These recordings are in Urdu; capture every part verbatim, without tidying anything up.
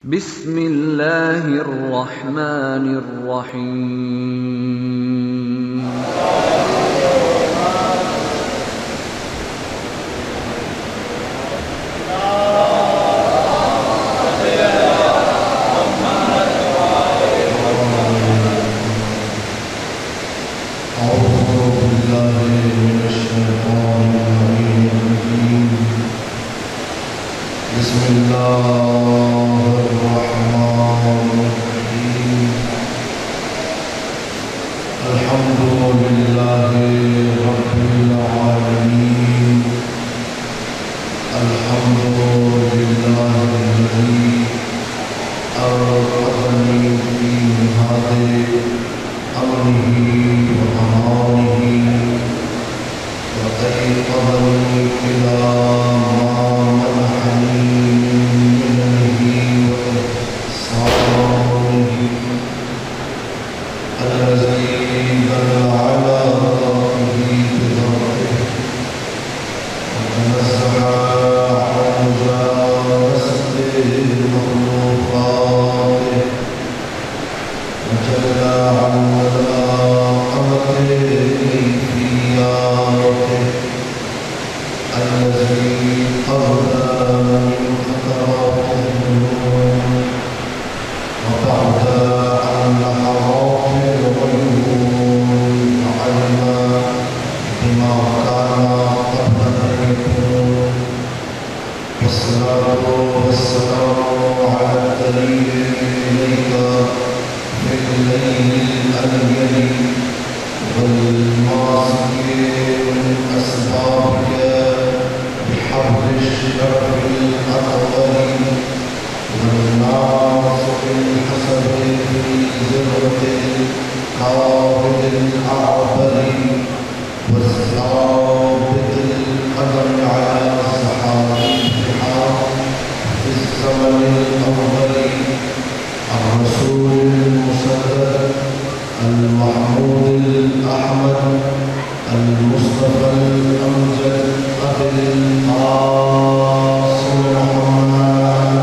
بسم اللہ الرحمن الرحیم بسم اللہ الرحمن الرحیم الحمد للہ رب العالمین الحمد للہ الذی أرقدني في مهاد أمره وأمانه وأيقظني إلى ما منحني من منه وإحسانه الذي دل على ذاته بذاته وتنزه عن مجالسة مخلوقاته وجل عن ملاقمة كيفياته الذي أبدى من خطرات الذنوب وبعد عن لحظات الغيوب وعلم بما كان قبل أن يكون والصلاة والسلام على الدليل إليك في الليل الأليل والماسك من أسبابك بحبل الشرف الأطول والناصر الحسب في زرة القابل الأعبر والثابت القدم على سحاب البحار في الزمن الأول الرسول المسدد المحمود الأحمد المصطفى الأمجد أبي القاسم محمد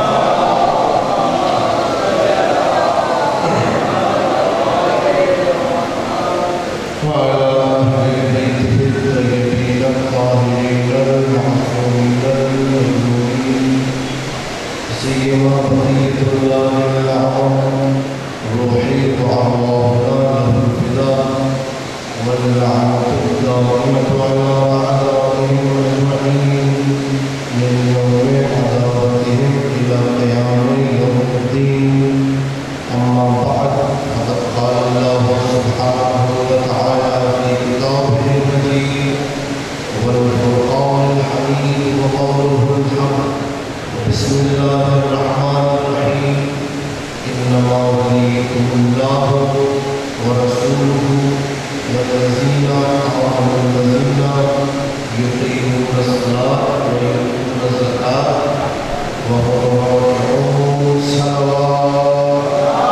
وعلى أهل بيته الطيبين الطاهرين المعصومين المهدوين سيما بقية الله الأعظم روحي وأرواحنا له الفداء واللعنة الدائمة على أعدائهم أجمعين من يوم عداوتهم إلى قيام يوم الدين أما بعد فقد قال الله سبحانه وتعالى في كتابه المجيد والفرقان الحميد وقوله الحق بسم الله الرحمن الرحيم إنما وليكم الله ورسوله والذين آمنوا الذين يقيمون الصلاة ويؤتون الزكاة وهم راكعون صلوات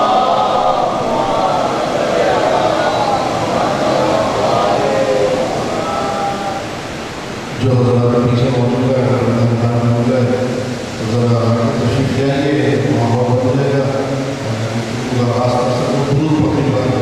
جو حضرات پیچھے موجود ہے موجود ہے ذرا تشریف لے آئیے ماحول بدلے گا خاص طور سے درود پڑھنے والے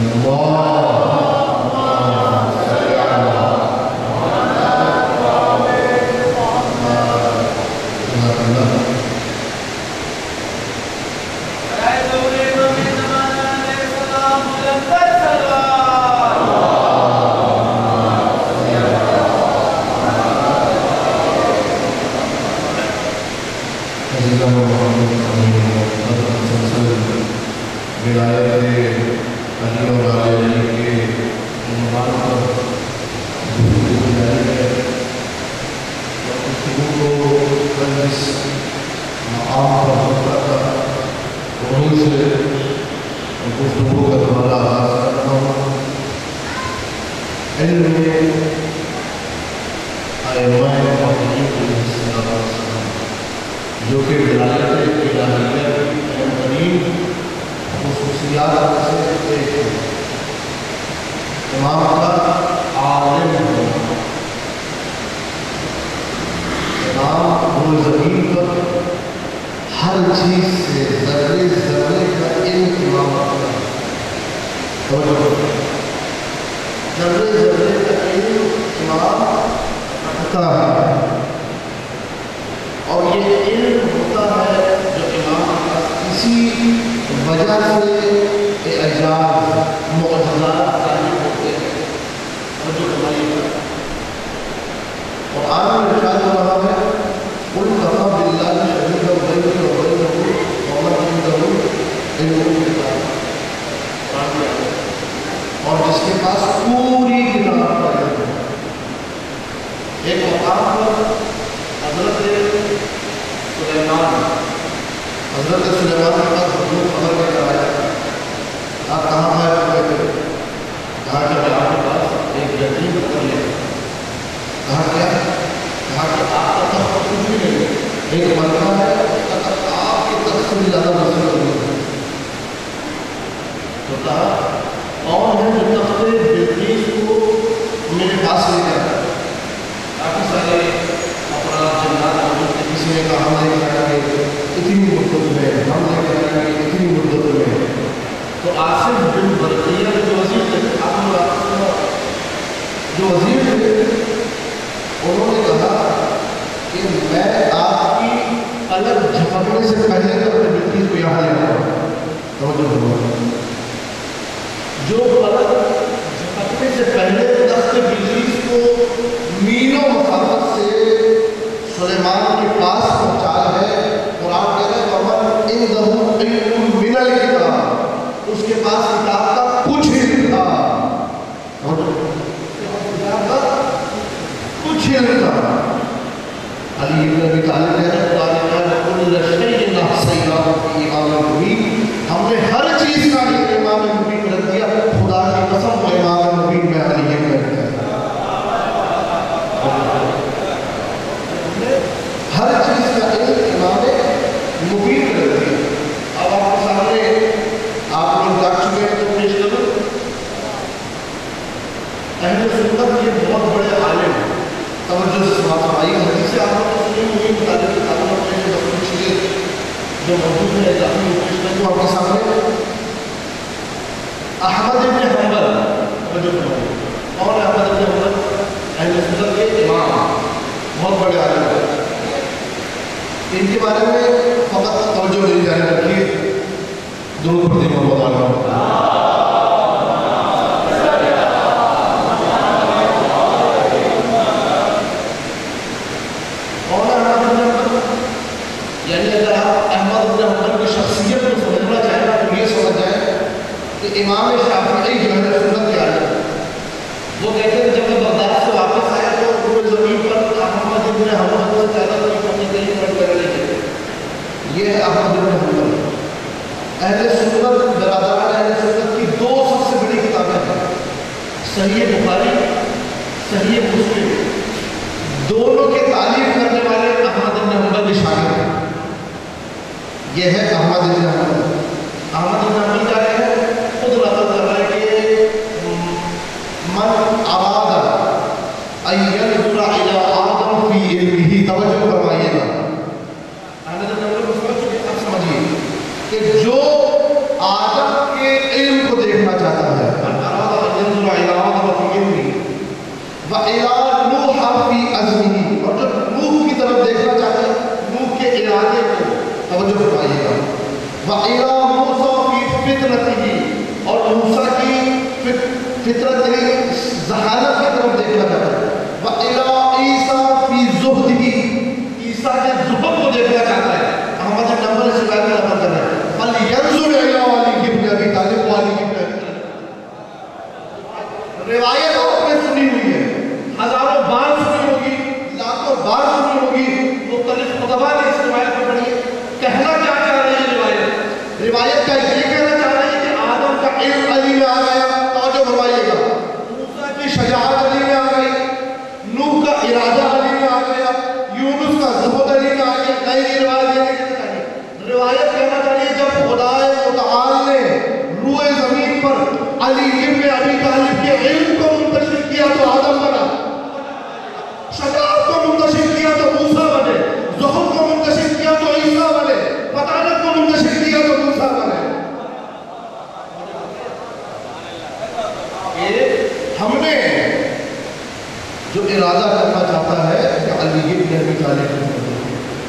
جو کہ ولایت الہیہ کی اہم ترین خصوصیات میں سے ایک ہے امام کا عالم ہونا امام وہ زمین پر ہر ہر چیز سے ذرے ذرے کا علم امام رکھتا ہے. توجہ ذرے ذرے کا علم امام رکھتا ہے. اور یہ علم ہوتا ہے جو امام کا کسی وجہ سے اعجاز معجزات ظاہر ہوتے ہیں. اور جو ہماری اور آج میں ارشاد ہو رہا ہے قل کفی باللہ شہیدا بینی و بینکم ومن عنده علم الکتاب. اور جس کے پاس پوری کتاب کا علم ہے. ایک مقام پر حضرت سلیمان حضرت سلیمان کے پاس حضور خبر لے کر آیا. آپ کہاں ہے؟ کہا کہ میں آپ کے پاس ایک یتیم کر لے. کہا کیا؟ کہا کہ آپ کا تخت کچھ بھی نہیں ہے. ایک ملکہ ہے اس کا تخت آپ کے تخت سے بھی زیادہ وسیع نہیں ہے. تو کہا کون ہے جو تخت بلقیس کو میرے پاس لے کر آیا؟ کافی سارے افراد جنات موجود تھے. کسی نے کہا ہم لے کر آئیں گے اتنی مدت میں، ہم لے کر آئیں گے اتنی مدت میں. تو آصف بن برقیہ جو وزیر تھے جو وزیر تھے انہوں نے کہا کہ میں آپ کی الگ جھپکنے سے پہلے اپنے بلقیس کو یہاں لے آؤں. توجہ جو الگ جھپکنے سے پہلے تخت بلقیس کو میلوں مسافت سے سلیمان کے پاس پہنچا ہے. قرآن کہہ رہے ہیں ومن عنده علم من الکتاب، اس کے پاس کتاب کا کچھ علم تھا. کتاب کا کچھ علم تھا. علی بن ابی طالب کہہ رہے ہیں قرآن کہہ رہے ہیں کل شیء احصیناہ فی امام مبین، ہم نے ہر چیز کا علم امام مبین رکھ دیا. خدا کی قسم وہ امام مبین میں علی بن ابی ہر چیز کا علم امام مبین کر دیا. اب آپ کے سامنے آپ لوگ جاگ چکے ہیں تو پیش کروں. اہل سنت یہ بہت بڑے عالم ہیں. توجہ سے فرمائی حدیث سے آپ کو سنی ہوئی مطابق کتابوں میں جو کچھ چیزیں جو موجود ہیں اضافی پیش کروں آپ کے سامنے. احمد بن حنبل توجہ فرمائیے. کون ہے احمد بن حنبل؟ اہل سنت کے امام، بہت بڑے عالم ہیں. ان کے بارے میں فقط توجہ دے جانے رکھیے. درود پڑھتے ہیں محمد عالم. کون ہے احمد بن حنبل؟ یعنی اگر آپ احمد بن حنبل کی شخصیت کو سمجھنا چاہیں تو یہ سمجھ جائیں کہ امام شافعی جو ہے سنت کے عالم ہیں. وہ کہتے ہیں جب میں بغداد سے واپس آیا تو روئے زمین پر احمد بن حنبل سے زیادہ کوئی پڑھنے کے لیے پڑھ کر نہیں گئے. یہ ہے احمد بن حنبل. اہل سنت برادران اہل سنت کی دو سب سے بڑی کتابیں ہیں، صحیح بخاری، صحیح مسلم. دونوں کے تعریف کرنے والے احمد بن حنبل کے شاگرد ہیں. یہ ہے احمد بن حنبل. احمد بن حنبل کیا ہے؟ خود نقل کر رہا ہے کہ من اراد ان ينظر الى آدم فی علمہ. توجہ فرمائیے گا. احمد بن حنبل کو سمجھ چکے؟ اب سمجھیے کہ جو آدم کے علم کو دیکھنا چاہتا ہے، من اراد ان ينظر الى آدم فی علمہ وَإِلَىٰ نُوحَ فِي عَزْمِهِ، اور جو نوح کی طرف دیکھنا چاہتے ہیں نوح کے ارادے کو. توجہ فرمائیے گا. وَإِلَىٰ مُوسَىٰ فِي فِطْرَتِهِ، اور موسیٰ کی فطرت یعنی ذہانت کی طرف دیکھنا چاہتا ہے. وَإِلَىٰ عِیسَىٰ فِي زُهْدِهِ، عیسیٰ کے زہد کو دیکھنا چاہتا ہے. احمد بن حنبل اس روایت میں نقل کر رہے ہیں فَلْيَنظُرْ إِلَىٰ عَلِيِّ بْنِ أَبِي طَالِبٍ وَعَلِيِّ بْنِ أَبِي طَالِبٍ. روایت آپ نے سنی ہوئی ہے، ہزاروں بار سنی ہوگی، لاکھوں بار سنی ہوگی. مختلف خطبہ نے اس روایت کو پڑھی ہے. کہنا کیا چاہ رہی ہے روایت؟ روایت کا یہ کہنا چاہ رہی ہے کہ آدم کا علم علی میں آ گیا. توجہ فرمائیے گا. موسیٰ کی شجاعت علی میں آ گئی، نوح کا ارادہ علی میں آ گیا، یونس کا زہد علی میں آ گیا. نئی روایت یہ نہیں کہنا چاہیے. روایت کہنا چاہیے جب خدا متعال نے روئے زمین پر علی ابن ابی طالب کے علم کو منتشر کیا تو آدم بنا، شجاعت کو منتشر کیا تو موسیٰ بنے، زہد کو منتشر کیا تو عیسیٰ بنے. پتہ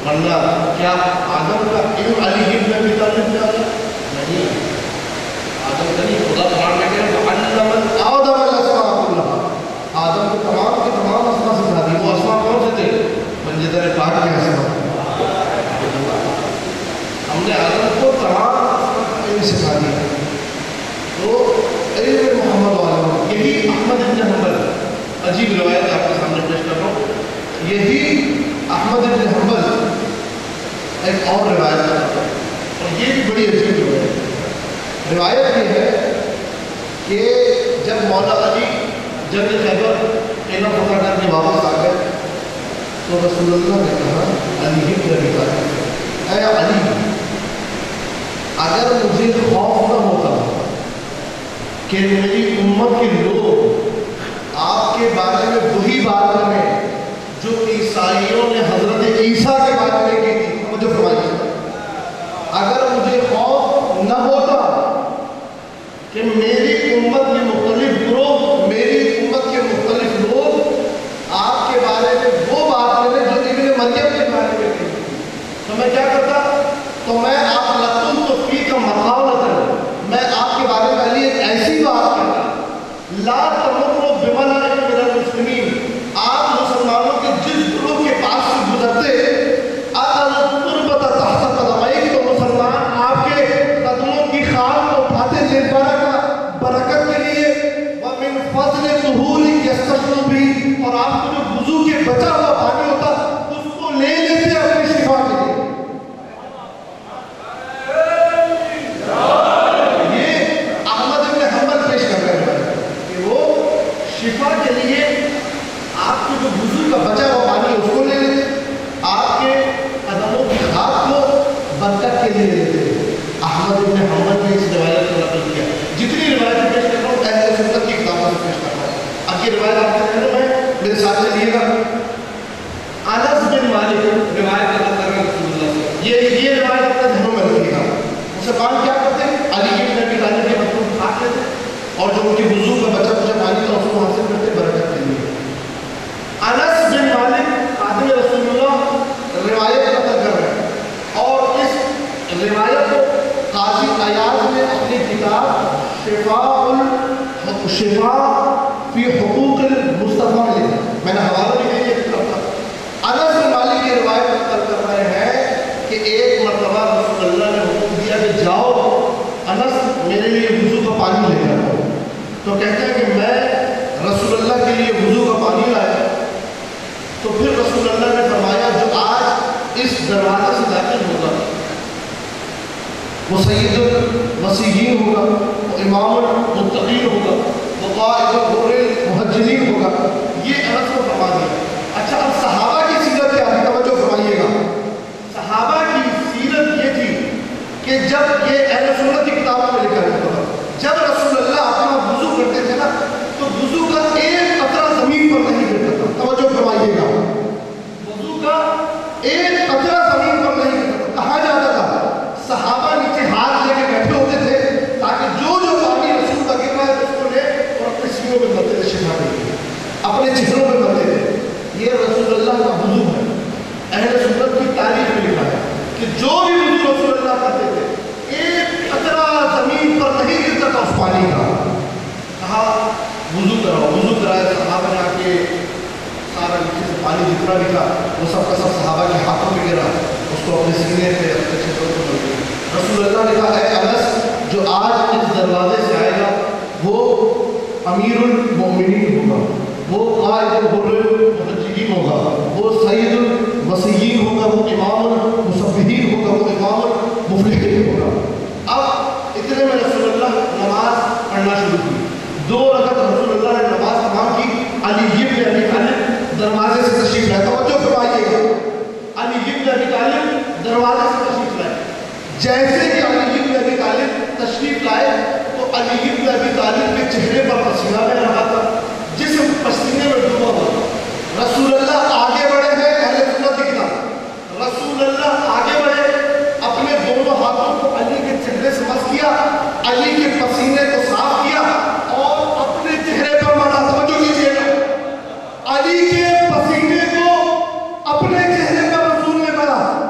ورنہ کیا آدم کا علم علی ابن ابی طالب نے آیا؟ نہیں، آدم کا نہیں. خدا قرآن میں کہہ رہا ہے وَعَلَّمَ آدَمَ الْأَسْمَاءَ كُلَّهَا، آدم کو تمام کے تمام اسماء سکھا دی. وہ اسماء کون سے تھے؟ منجدر پاک کے اسماء. ہم نے آدم کو تمام علم سکھا دیا. تو علم محمد والا یہی احمد بن حنبل، عجیب روایت آپ کے سامنے پیش کر رہا ہوں. یہی احمد بن حنبل ایک اور روایت کرتا ہے، اور یہ بھی بڑی عجیب روایت ہے. روایت یہ ہے کہ جب مولا علی جنگ خیبر قلعہ فتح کر کے واپس آ گئے تو رسول اللہ نے کہا علی ابن ابی طالب، اے علی، اگر مجھے خوف نہ ہوتا کہ میری امت کے لوگ آپ کے بارے میں وہی بات کریں جو عیسائیوں نے حضرت عیسیٰ کے بارے میں کی تھی، مجھے فرمائیے، اگر مجھے خوف نہ ہوتا کہ میری امت کے مختلف گروہ، میری امت کے مختلف لوگ آپ کے بارے میں وہ بات کریں جو ابن مریم کے بارے میں کی تھی، تو میں کیا کرتا؟ تو میں آپ لطن تو فی کا مقاولتاً میں آپ کے بارے میں علی ایک ایسی بات کرتا، لا تمروا بملأ من المسلمین، آپ مسلمانوں کے جس گروہ کے پاس سے گزرتے التربۃ تحت قدمین، تو مسلمان آپ کے قدموں کی خاک کو اٹھاتے تھے برکت برکت کے لیے، ومن فضل طہور یستشفوا بھی، اور آپ کو جو وضو کے بچا ہوا پانی ہوتا اس کو لے لیتے اپنی شفا کے لیے. شفا کے لیے آپ کے جو وضو کا بچا ہوا پانی اس کو لے لیتے، آپ کے قدموں کی خاک کو برکت کے لیے لیتے. احمد بن حنبل نے اس روایت کو نقل کیا. جتنی روایتیں پیش کر رہا ہوں اہل سنت کی کتابوں سے پیش کر رہا ہوں. اب یہ روایت آپ کے ذہن میں میرے ساتھ چلیے گا. انس بن مالک روایت نقل کر رہے ہیں رسول اللہ سے، یہ یہ روایت اپنے ذہنوں میں رکھیے گا. مسلمان کیا کرتے ہیں؟ علی ابن ابی طالب کے بچوں کو کھا لیتے اور جو ان کے وضو کا بچا بچا پانی تھا اس کو حاصل کرتے برکت کے لیے. انس بن مالک خادم رسول اللہ روایت نقل کر رہے ہیں، اور اس روایت کو قاضی عیاض نے اپنی کتاب شفاء شفاء فی حقوق المصطفیٰ میں لکھا. میں نے حوالہ بھی دیا کتاب کا. انس بن مالک یہ روایت نقل کر رہے ہیں کہ ایک مرتبہ رسول اللہ نے حکم دیا کہ جاؤ انس میرے لیے وضو کا پانی لے کر آؤ. تو کہتے ہیں کہ میں رسول اللہ کے لیے وضو کا پانی لایا. تو پھر رسول اللہ نے فرمایا جو آج اس دروازے سے داخل ہوگا وہ سید المسیحین ہوگا، وہ امام المتقین ہوگا، وہ قائد الغر المحجلین ہوگا. یہ انس کو فرما دیا. اچھا اب صحابہ کی سیرت کیا تھی؟ توجہ فرمائیے گا. صحابہ کی سیرت یہ تھی کہ جب یہ اہل سنت کی کتابوں میں لکھا جاتا تھا، جب رسول اللہ اپنا وضو کرتے تھے نا تو وضو کا ایک قطرہ زمین پر نہیں گرتا تھا. توجہ فرمائیے گا. وضو کا ایک قطرہ زمین پر نہیں گرتا تھا. کہا جاتا تھا صحابہ نیچے ہاتھ لے کے بیٹھے ہوتے تھے تاکہ جو جو پانی رسول کا گر رہا ہے اس کو لے اور اپنے سینوں میں بھرتے تھے، شفا کے لیے اپنے چہروں میں بھرتے تھے. یہ رسول اللہ کا وضو ہے. اہل سنت کی تاریخ میں لکھا ہے کہ جو بھی وضو رسول اللہ کرتے تھے ایک قطرہ زمین پر نہیں گرتا تھا اس پانی کا. کہا وضو کراؤ، وضو کرایا. صحابہ نے آ کے سارا نیچے سے پانی جتنا بھی تھا وہ سب کا سب صحابہ کے ہاتھوں میں گرا، اس کو اپنے سینے پہ اپنے چہروں پہ مل گیا. رسول اللہ نے کہا اے انس جو آج اس دروازے سے آئے گا وہ امیر المؤمنین ہوگا، وہ قائد الغر المحجلین ہوگا، وہ سید المسیحین ہوگا، وہ امام المصبحین ہوگا، وہ امام المفلحین ہوگا. اب اتنے میں رسول اللہ نماز پڑھنا شروع کی. دو رکعت رسول اللہ نے نماز تمام کی. علی ابن ابی طالب دروازے سے تشریف لائے. توجہ فرمائیے گا. علی ابن ابی طالب دروازے سے تشریف لائے. جیسے کہ علی ابن ابی طالب تشریف لائے تو علی ابن ابی طالب کے چہرے پر پسینہ بہ رہا تھا، جسم پسینے میں ڈوبا ہوا. رسول اللہ آگے بڑھے ہیں. اہل سنت کی کتاب رسول اللہ آگے بڑھے، اپنے دونوں ہاتھوں کو علی کے چہرے سے مس کیا، علی کے پسینے کو صاف کیا اور اپنے چہرے پر مارا. توجہ کیجیے گا. علی کے پسینے کو اپنے چہرے پر رسول نے مارا.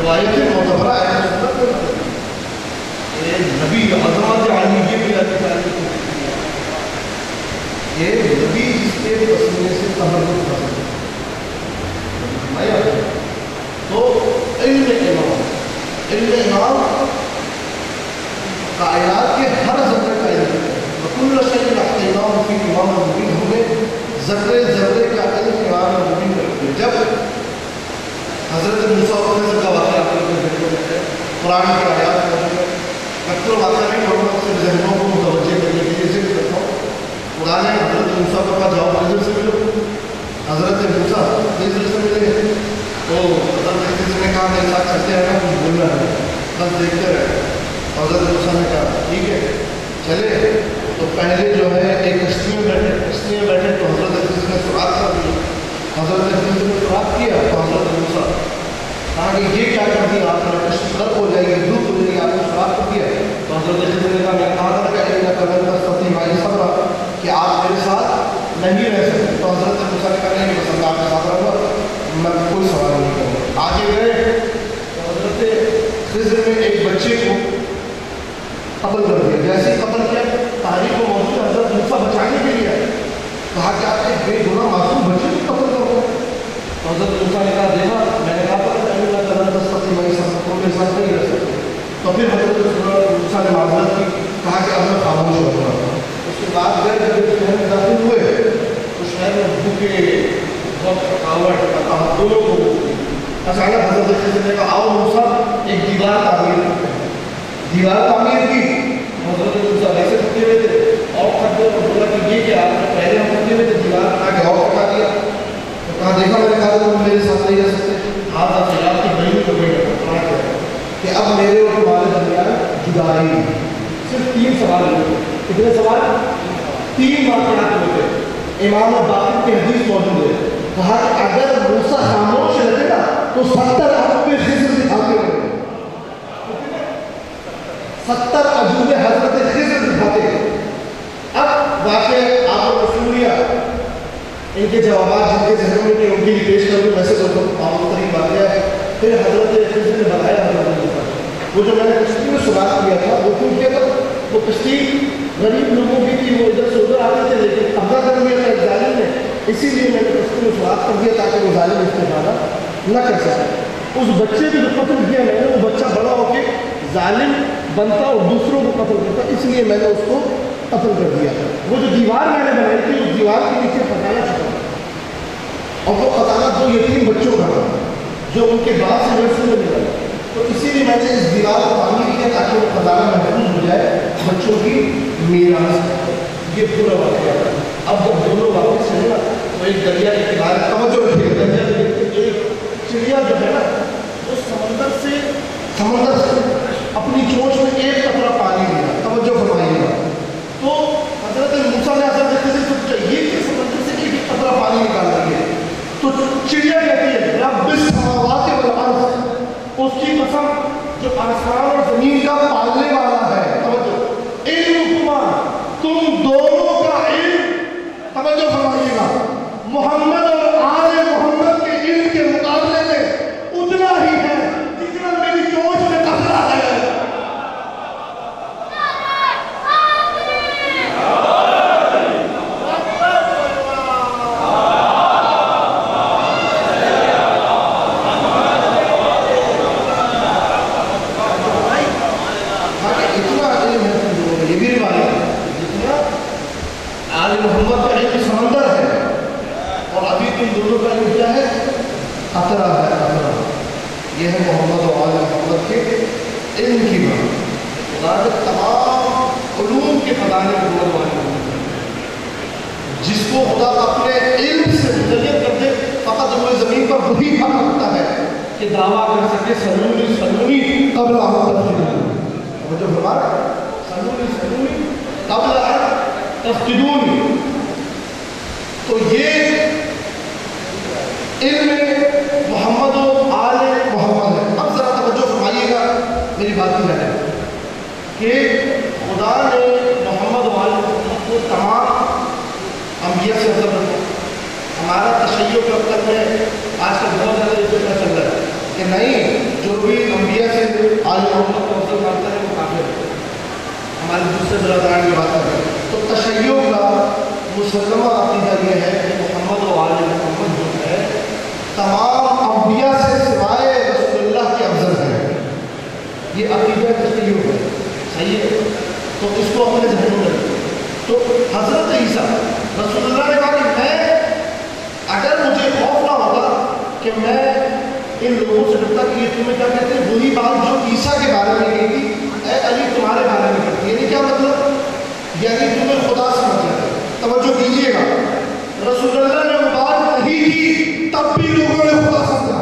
روایت معتبرہ ہے سنت میں یہ نبی عظمت عالیہ کی تعریف یہ نبی جس کے پسینے سے تحرک کر سکتے تو علم امام علم امام کائنات کے ہر ذرے کا علم ہے وکل شیء احصیناہ فی امام مبین ہمیں ذرے ذرے کا علم امام مبین کرتے ہیں. جب حضرت موسیٰ اور خضر کا واقعہ آپ کو قرآن کی آیات میں اکثر واقعہ نہیں پڑھنا صرف ذہنوں کو متوجہ کرنے کے لیے ذکر کرتا ہوں. قرآن نے حضرت موسیٰ کو کہا جاؤ خضر سے ملو. حضرت موسیٰ خضر سے ملے تو حضرت خضر نے کہا میرے ساتھ چلتے رہنا کچھ بولنا ہے بس دیکھتے رہے. حضرت موسیٰ نے کہا ٹھیک ہے چلے. تو پہلے جو ہے ایک کشتی میں بیٹھے کشتی میں بیٹھے تو حضرت خضر نے سراغ کر دیا. حضرت خضر نے سراغ کیا تو حضرت موسیٰ کہا کہ یہ کیا کر دیا آپ نے کشتی غرق ہو جائے گی ڈوب ہو جائے گی آپ نے سراغ کر دیا. تو حضرت خضر نے کہا میں کہا تھا کہ ایک قدر تستطیع معی صبرا کہ آپ میرے ساتھ نہیں رہ سکتے. تو حضرت موسیٰ نے کہا نہیں کہ بس آپ کے ساتھ رہوں گا میں کوئی سوال نہیں کروں گا. آگے گئے تو حضرت خضر نے ایک بچے کو قتل کر دیا. جیسے ہی قتل کیا تاریخ کو موجود حضرت موسیٰ بچانے کے لیے کہا کہ آپ ایک بے گناہ معصوم بچے کو قتل کرو. تو حضرت موسیٰ نے کہا دیکھا میں نے کہا تھا کہ اللہ تعالیٰ تستطیع معی صبرا تم میرے ساتھ نہیں رہ سکتے. تو پھر حضرت موسیٰ نے معذرت کی کہا کہ اب میں خاموش ہو رہا ہوں. اس کے بعد گئے جب شہر میں داخل ہوئے تو شہر میں بھوکے بہت تھکاوٹ تھکاوٹ دونوں کو اچانک حضرت خضر نے کہا آؤ موسیٰ ایک دیوار تعمیر کرتے ہیں. دیوار تعمیر کی. حضرت موسیٰ ایسے تھکے ہوئے تھے اور تھک گئے اور بولا کہ یہ کیا آپ نے پہلے ہم تھکے ہوئے تھے دیوار بنا کے اور تھکا دیا. تو کہا دیکھا میں نے کہا تم میرے ساتھ نہیں رہ سکتے. ہاتھ آپ خلاف کی بڑی کو بیٹھا کہ اب میرے اور تمہارے درمیان جدائی. صرف تین سوال ہوئے. کتنے سوال؟ تین واقعات ہوئے تھے. امام باقر کی حدیث موجود ہے. کہا کہ اگر موسیٰ خاموش رہتے نا تو ستر ارب خضر دکھاتے ہوئے ستر عجوبے حضرت خضر دکھاتے ہیں. اب واقعہ آپ کو سنیا ان کے جوابات جن کے ذہنوں میں کہ ان کی پیش کروں ویسے تو عام ترین واقعہ ہے. پھر حضرت خضر نے بتایا حضرت موسیٰ وہ جو میں نے کشتی میں سراغ کیا تھا وہ کیوں کیا تھا وہ کشتی غریب لوگوں کی تھی وہ ادھر سے ادھر آتے تھے لیکن قبضہ کر دیا تھا ایک ظالم نے اسی لیے میں نے کشتی میں سراغ کر دیا تاکہ وہ ظالم استفادہ نہ کر سکے. اس بچے کو جو قتل کیا میں نے وہ بچہ بڑا ہو کے ظالم بنتا اور دوسروں کو قتل کرتا اس لیے میں نے اس کو قتل کر دیا. وہ جو دیوار میں نے بنائی تھی اس دیوار کے نیچے خزانہ چھپا اور وہ خزانہ دو یتیم بچوں کا تھا جو ان کے بعد سے محفوظ میں ملا. تو اسی لیے میں نے اس دیوار کو تعمیر کیا تاکہ وہ خزانہ محفوظ ہو جائے بچوں کی میراث. یہ پورا واقعہ تھا. اب جب دونوں واپس چلے نا تو ایک دریا کے کنارے توجہ رکھیے دریا ایک چڑیا جو ہے نا وہ سمندر سے سمندر سے اپنی چونچ میں ایک قطرہ پانی لیا. توجہ فرمائیے گا. تو حضرت موسیٰ نے حضرت خضر سے پوچھا یہ کہ سمندر سے ایک ایک قطرہ پانی نکال رہی ہے. تو چڑیا کہتی ہے رب السماوات والارض اس کی قسم جو آسمان اور زمین کا پالنے والا ہے. توجہ علمکما تم دونوں کا علم توجہ فرمائیے گا محمد اور آل محمد کے علم کے مقابلے میں اتنا ہی ہے جتنا میری چونچ میں قطرہ ہے. محمد کا علم سمندر ہے اور ابھی تم دونوں کا علم کیا ہے قطرہ ہے. قطرہ یہ ہے محمد و آل محمد کے علم کی بات. خدا کے تمام علوم کے خزانے کو بولنے جس کو خدا اپنے علم سے متعلق کر دے فقط وہ زمین پر وہی حق رکھتا ہے کہ دعویٰ کر سکے سنونی سنونی قبل ان جو ہمارا سنونی سنونی قبل ان تفتدونی. تو یہ علم محمد و آل محمد ہے. اب ذرا توجہ فرمائیے گا میری بات کی ہے کہ خدا نے محمد و آل محمد کو تمام انبیاء سے افضل رکھا. ہمارا تشیع کب تک ہے آج کل بہت زیادہ یہ فکر چل رہا ہے کہ نہیں جو بھی انبیاء سے آل محمد کو افضل مانتا ہے وہ کافر ہے. ہمارے دوسرے برادران کی بات کر رہے ہیں. تو تشیع کا مسلمہ عقیدہ یہ ہے کہ محمد و آل محمد جو ہے تمام انبیاء سے سوائے رسول اللہ کے افضل ہے. یہ عقیدہ تشیع ہے. صحیح ہے. تو اس کو اپنے ذہن میں رکھیں. تو حضرت عیسیٰ رسول اللہ نے کہا کہ میں اگر مجھے خوف نہ ہوتا کہ میں ان لوگوں سے ڈرتا کہ یہ تمہیں کیا کہتے ہیں وہی بات جو عیسیٰ کے بارے میں کہی تھی اے علی تمہارے بارے میں کرتی. یعنی کیا مطلب؟ یعنی تمہیں خدا سمجھ لیتے. توجہ کیجیے گا, رسول اللہ نے وہ بات نہیں کی تب بھی لوگوں نے خدا سمجھا.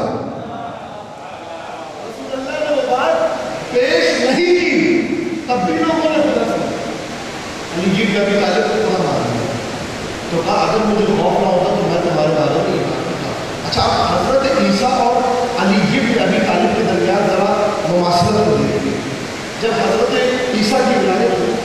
رسول اللہ نے وہ بات پیش نہیں کی تب بھی لوگوں نے خدا سمجھا. علی جی کا بھی طالب کو خدا مان لیا. تو کہا اگر مجھے خوف نہ ہوتا تو میں تمہارے بارے میں یہ بات کرتا. اچھا, حضرت عیسیٰ اور علی بن ابی طالب کے درمیان ذرا مماثلت ہو گئی. جب حضرت عیسیٰ کی ولادت ہوئی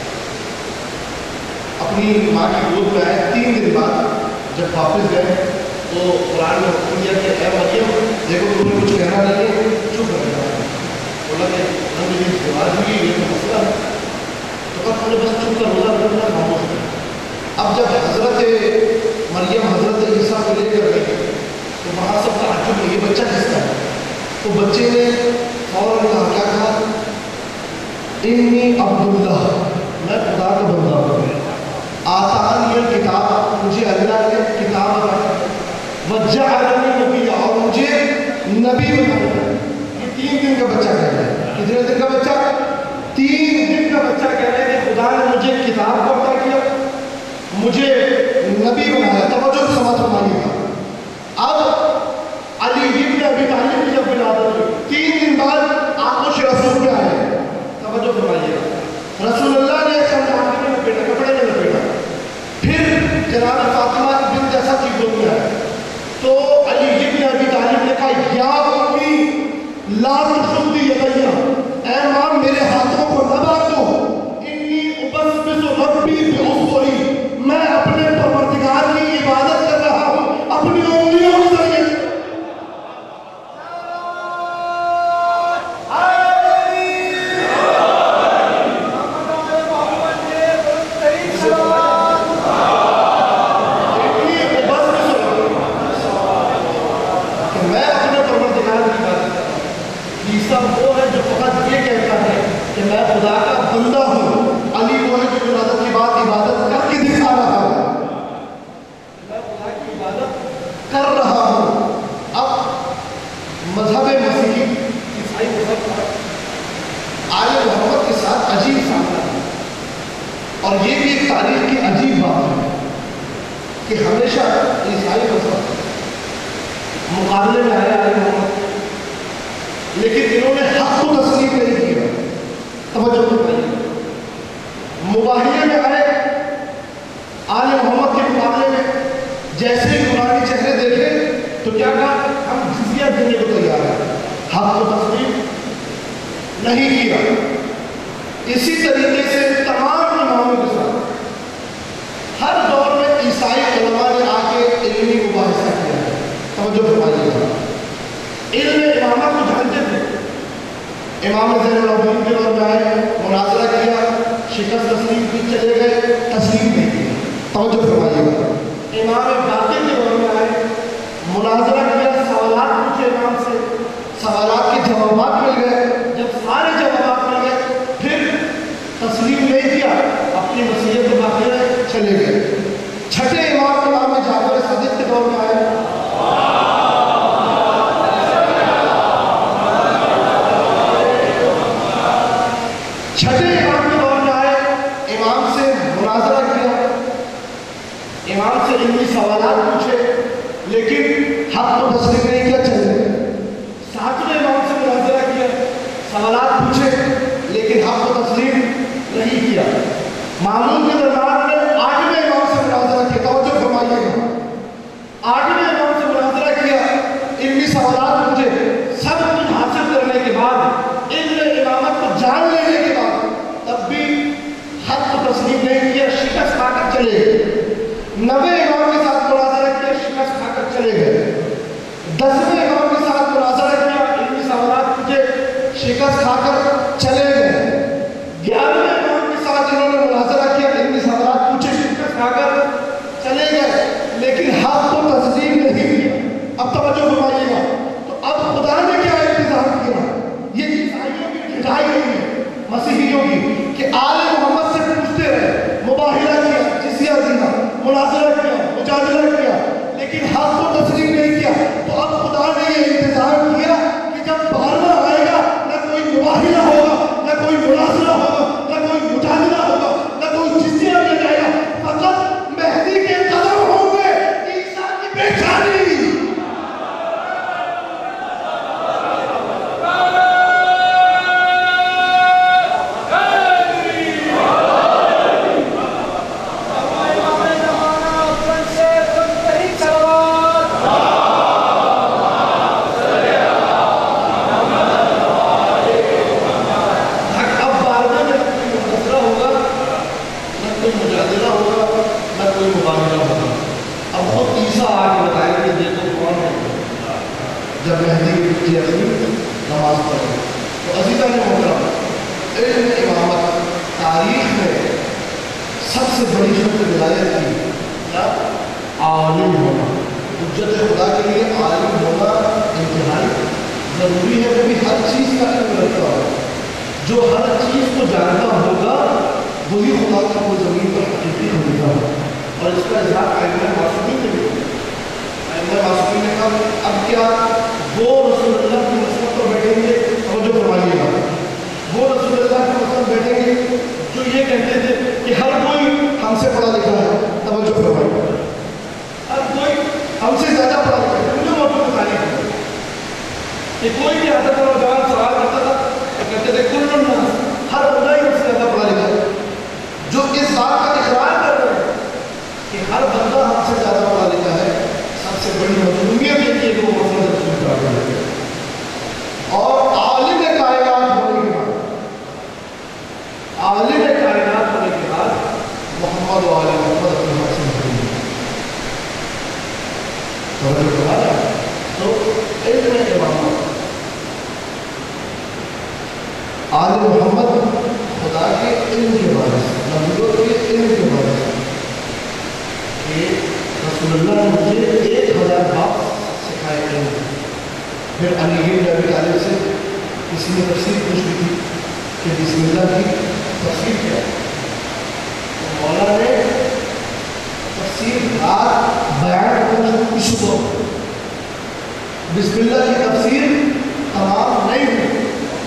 اپنی ماں کی گود میں آئے, تین دن بعد جب واپس گئے تو قرآن نے حکم دیا کہ اے مریم دیکھو تمہیں کچھ کہنا نہیں ہے, چپ رہنا. بولا کہ ہم مجھے بیمار ہوئی یہ تو مسئلہ ہے. تو کہا تم نے بس چپ کر روزہ رکھنا خاموش ہے. اب جب حضرت مریم حضرت عیسیٰ کو لے کر گئی تو وہاں سب تعجب میں یہ بچہ کس کا ہے. تو بچے نے فوراً کہا, کیا کہا, انی عبداللہ, میں خدا کا بندہ ہوں. آتانی الکتاب, مجھے اللہ نے کتاب عطا کی, وجعلنی نبیّا, اور مجھے نبی بنایا. یہ تین دن کا بچہ کہہ رہا ہے. کتنے دن کا بچہ؟ تین دن کا بچہ کہہ رہا ہے کہ خدا نے مجھے کتاب کو عطا کیا, مجھے نبی بنایا. توجہ سے سمجھ فرمائیے گا. اب علی بن ابی طالب کی جب ولادت ہوئی تین دن بعد آغوش رسول پہ آئے. توجہ فرمائیے گا. رسول اللہ نے سمجھانے میں لپیٹا, کپڑے میں لپیٹا. پھر جناب فاطمہ بن جیسا کی گود میں آئے تو علی بن ابی طالب نے کہا یا امی لا تشدی یدیا, اے ماں میرے ہاتھوں کو نہ باندھو. انی ابسمس ربی بعصبی, میں اپنے پروردگار کی عبادت کر رہا ہوں اپنی انگلیوں کے ذریعے. عیسیٰ وہ ہے جو فقط یہ کہتا ہے کہ میں خدا کا بندہ ہوں. علی وہ ہے جو ولادت کے بعد عبادت کر کے دکھا رہا ہے, میں خدا کی عبادت کر رہا ہوں. اب مذہب مسیحی عیسائی مذہب کا آل محمد کے ساتھ عجیب سامنا ہے, اور یہ بھی ایک تاریخ کی عجیب بات ہے کہ ہمیشہ عیسائی مذہب مقابلے میں آیا آل محمد, لیکن انہوں نے حق کو تسلیم نہیں کیا. توجہ فرمائیے. مباہیے میں آئے آل محمد کے مقابلے میں, جیسے ہی نورانی چہرے دیکھے تو کیا کہا, ہم جزیہ دینے کو تیار ہیں. حق کو تسلیم نہیں کیا. اسی طریقے سے تمام اماموں کے ساتھ ہر دور میں عیسائی علماء نے آ کے علمی مباحثہ کیا ہے. توجہ فرمائیے گا. علم امامہ کو جانتے تھے. امام زین العابدین کے دور میں آئے, مناظرہ کیا, شکست تسلیم کی, چلے گئے, تسلیم نہیں کیا. توجہ فرمائیے گا. امام باقر کے دور میں آئے, مناظرہ کیا, سوالات پوچھے امام سے, سوالات کے جوابات مل گئے. جب سارے جوابات مل گئے پھر تسلیم نہیں کیا, اپنی وصیت کے باقی رہے, چلے گئے. چھٹے امام امام جعفر صادق کے دور میں آئے, چھٹے امام کے دور میں آئے, امام سے مناظرہ کیا, امام سے علمی سوالات پوچھے, لیکن حق کو تسلیم نہیں کیا, چلے گئے. ساتویں امام سے مناظرہ کیا, سوالات پوچھے, لیکن حق کو تسلیم نہیں کیا. مامون کے دربار میں آٹھویں امام سے مناظرہ کیا. توجہ فرمائیے گا. آٹھویں امام سے مناظرہ کیا, علمی سوالات پوچھے, سب کچھ حاصل کرنے کے بعد علم امامت کو جان لینے کے بعد تب بھی حق کو تسلیم نہیں کیا, شکست کھا کر چلے گئے. نوے امام کے ساتھ مناظرہ کیا, شکست کھا کر چلے گئے. دسویں امام کے ساتھ مناظرہ کیا, شکست کھا کر چلے گئے. گیارہویں امام کے ساتھ جنہوں نے مناظرہ کیا اتنی سوالات پوچھے شکست کھا کر چلے گئے لیکن حق کو تسلیم نہیں کیا. اب توجہ فرمائیے گا. تو اب خدا نے کیا انتظام کیا؟ یہ عیسائیوں کی ڈھائی ہوئی ہے مسیحیوں کی کہ آل محمد سے پوچھتے رہے, مباہلہ کیا, جزیہ دیا, مناظرہ کیا, مجادلہ کیا, لیکن حق کو تسلیم نہیں کیا. تو اب خدا نے یہ انتظام کیا کہ جب بارہواں آئے گا نہ کوئی مباہلہ ہوگا, نہ کوئی مناظرہ ہوگا, نہ کوئی مجادلہ ہوگا, نہ کوئی جزیہ دیا جائے گا. فقط مہدی کے قدم ہوں گے, عیسیٰ کی پیشانی. جب مہدی کی نماز پڑھے تو عزیزہ نے محترم, علم امامت تاریخ میں سب سے بڑی شرط ولایت کی کیا؟ عالم ہونا. حجت خدا کے لیے عالم ہونا انتہائی ضروری ہے. وہ بھی ہر چیز کا علم رکھتا ہو. جو ہر چیز کو جانتا ہوگا وہی خدا کا وہ زمین پر حقیقی خلیفہ ہے. اور اس کا اظہار ائمہ معصومین نے بھی ائمہ معصومین نے کہا اب کیا وہ رسول اللہ کی مسلک پر بیٹھیں گے, توجہ فرمائیے گا, وہ رسول اللہ کی مسلک پر بیٹھیں گے جو یہ کہتے تھے کہ ہر کوئی ہم سے پڑھا لکھا ہے, توجہ فرمائیے, ہر کوئی ہم سے زیادہ پڑھا لکھا ہے. مجھے موضوع بتانے کا کہ کوئی بھی حضرت نوجوان سوال کرتا تھا تو کہتے تھے کل الناس, ہر بندہ ہی ہم سے زیادہ پڑھا لکھا ہے. جو اس بات کا اقرار کر رہے ہیں کہ ہر بندہ ہم سے زیادہ پڑھا لکھا ہے, سب سے بڑی مظلومیت ہے کہ وہ محمد رسول اللہ ہے. اور عالم کائنات ہونے کے بعد عالم کائنات ہونے کے بعد محمد و آل محمد اپنے حق سے محروم ہے. تو علم امامت آل محمد خدا کے علم کے بارے سے, نبوت کے علم کے بارے سے کہ رسول اللہ نے مجھے ایک ہزار بات سکھائے گئے. پھر علی بن ابی طالب سے کسی نے تفسیر پوچھی تھی کہ بسم اللہ کی تفسیر کیا ہے. مولا نے تفسیر رات بیان کرنے کی شروع, بسم اللہ کی تفسیر تمام نہیں ہوئی.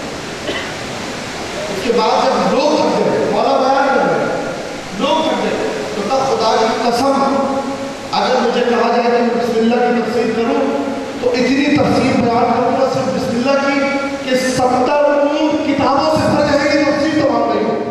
اس کے بعد جب لوگ تھک گئے, مولا بیان کر رہے, لوگ تھک گئے, تو تب خدا کی قسم اگر مجھے کہا جائے کہ میں بسم اللہ کی تفسیر کروں تو اتنی تفسیر بیان کروں گا صرف بسم اللہ کی کہ ستر کتابوں سے بھر جائے گی تفسیر تمام نہیں ہو.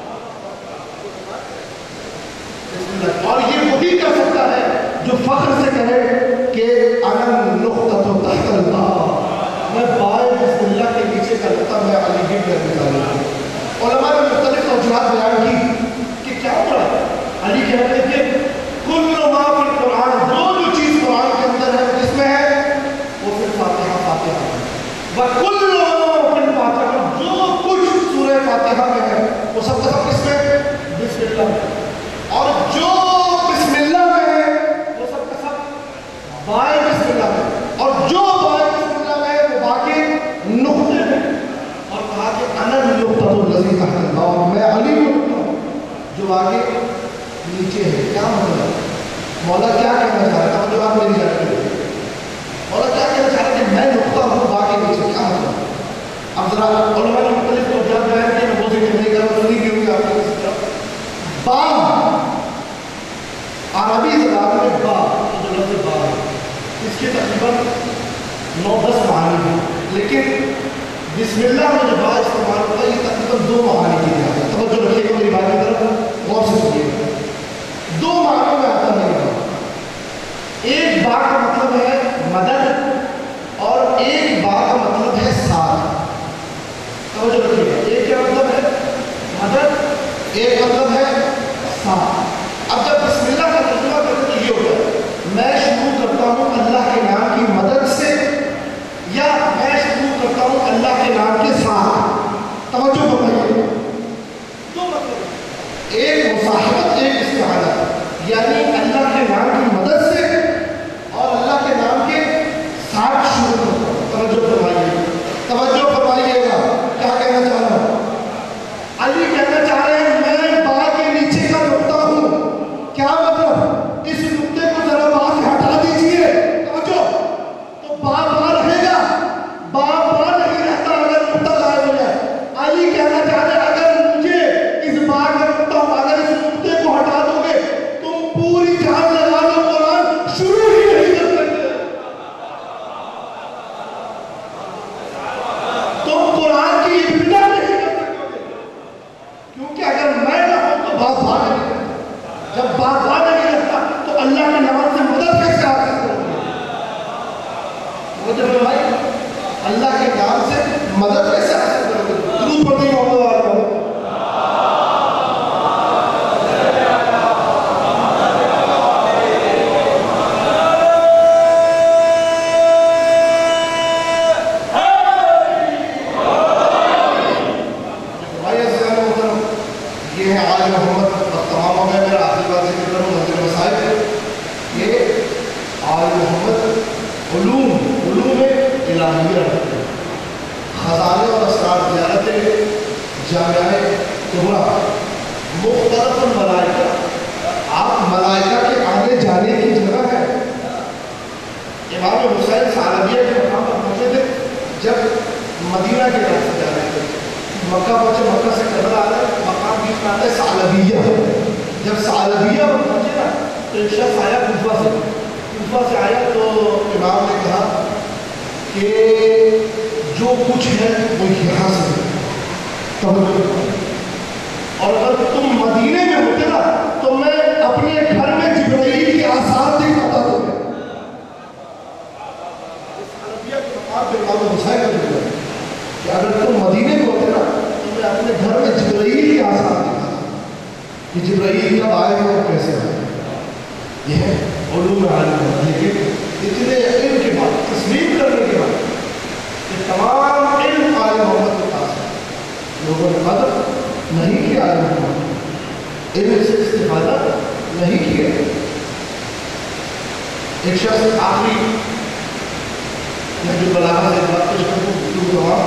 اور یہ وہی کر سکتا ہے جو فخر سے کہے کہ انا نقطۃ تحت الباء, میں بائے بسم اللہ کے نیچے کا نقطہ میں علی بن ابی طالب ہوں. علماء نے مختلف توجیہات بیان کی کہ کیا ہوا. علی کہتے تھے کل ما فی القرآن, جو جو چیز قرآن کے اندر ہے جس میں ہے وہ پھر فاتحہ فاتحہ ہے. وَكُلُّ مَا فِي الْفَاتِحَةِ, جو کچھ سورہ فاتحہ میں ہے وہ سب کا سب کس میں ہے؟ بسم اللہ میں. اور جو بسم اللہ میں ہے وہ سب کا سب بائے بسم اللہ میں, اور جو بائے بسم اللہ میں ہے وہ باقی نقطے میں. اور کہا کہ انا النقطۃ الذی تحت الباء, میں علی نقطہ ہوں جو آگے نیچے ہے. کیا مطلب مولا کیا کہنا چاہ رہا تھا, جو آپ میری جانتے ہیں مولا کیا کہنا چاہ رہا کہ میں نقطہ ہوں باقی نیچے, کیا مطلب. اب ذرا علماء نے مختلف توجیہات بیان کی, میں وہ ذکر نہیں کر رہا, نہیں کیوں کہ آپ کی کسی طرف باغ عربی زبان میں باغ جو لفظ باغ ہے اس کے تقریباً نو دس معنی ہیں, لیکن بسم اللہ میں جو با استعمال ہوتا ہے یہ تقریباً دو معنی کی جاتا ہے. توجہ رکھیے گا میری بات کی طرف غور سے سنیے گا. دو معنوں میں آتا ہے. ایک با کا مطلب ہے مدد اور ایک با کا مطلب ہے ساتھ. توجہ رکھیے گا, ایک کیا مطلب ہے مدد, ایک مطلب ہے ساتھ. اب جب بسم اللہ کا ترجمہ کرتے تو یہ ہوتا ہے میں شروع کرتا ہوں اللہ کے نام کی مدد سے, یا میں شروع کرتا ہوں اللہ کے نام کے ساتھ. محمد وقت تمام ہو گیا، میرا آخری بات ذکر کروں منزل مسائل. یہ آل محمد علوم علوم الہیہ خزانے اور اسرار زیارت جامعہ کبریٰ مختلف الملائکہ. آپ ملائکہ کے آنے جانے کی جگہ ہے. امام حسین ثعلبیہ کے مقام پر پہنچے تھے جب مدینہ کے طرف سے جا رہے تھے. مکہ پہنچے، مکہ سے کربلا آ رہے، مقام بیچ میں آتا ہے ثعلبیہ. جب ثعلبیہ پر پہنچے نا تو ایک شخص آیا کوفہ سے، کوفہ سے آیا تو امام نے کہا کہ جو کچھ ہے وہ یہاں سے توجہ، اور اگر تم مدینے میں ہوتے نا تو میں اپنے گھر میں جبرائیل کے آثار دکھاتا تھا. امام حسین کا ذکر ہے کہ اگر تم مدینے میں ہوتے نا تو میں اپنے گھر میں جبرائیل کے آثار دکھاتا کہ جبرائیل کب آئے اور کیسے آئے. یہ ہے علوم عالم. لیکن اتنے علم کے بعد تسلیم کرنے کے بعد کہ تمام علم آل محمد کے پاس ہے، لوگوں نے قدر نہیں کیا آل محمد، علم سے استفادہ نہیں کیا. ایک شخص آخری نحج البلاغہ سے بات پیش کروں گفتگو ہوا،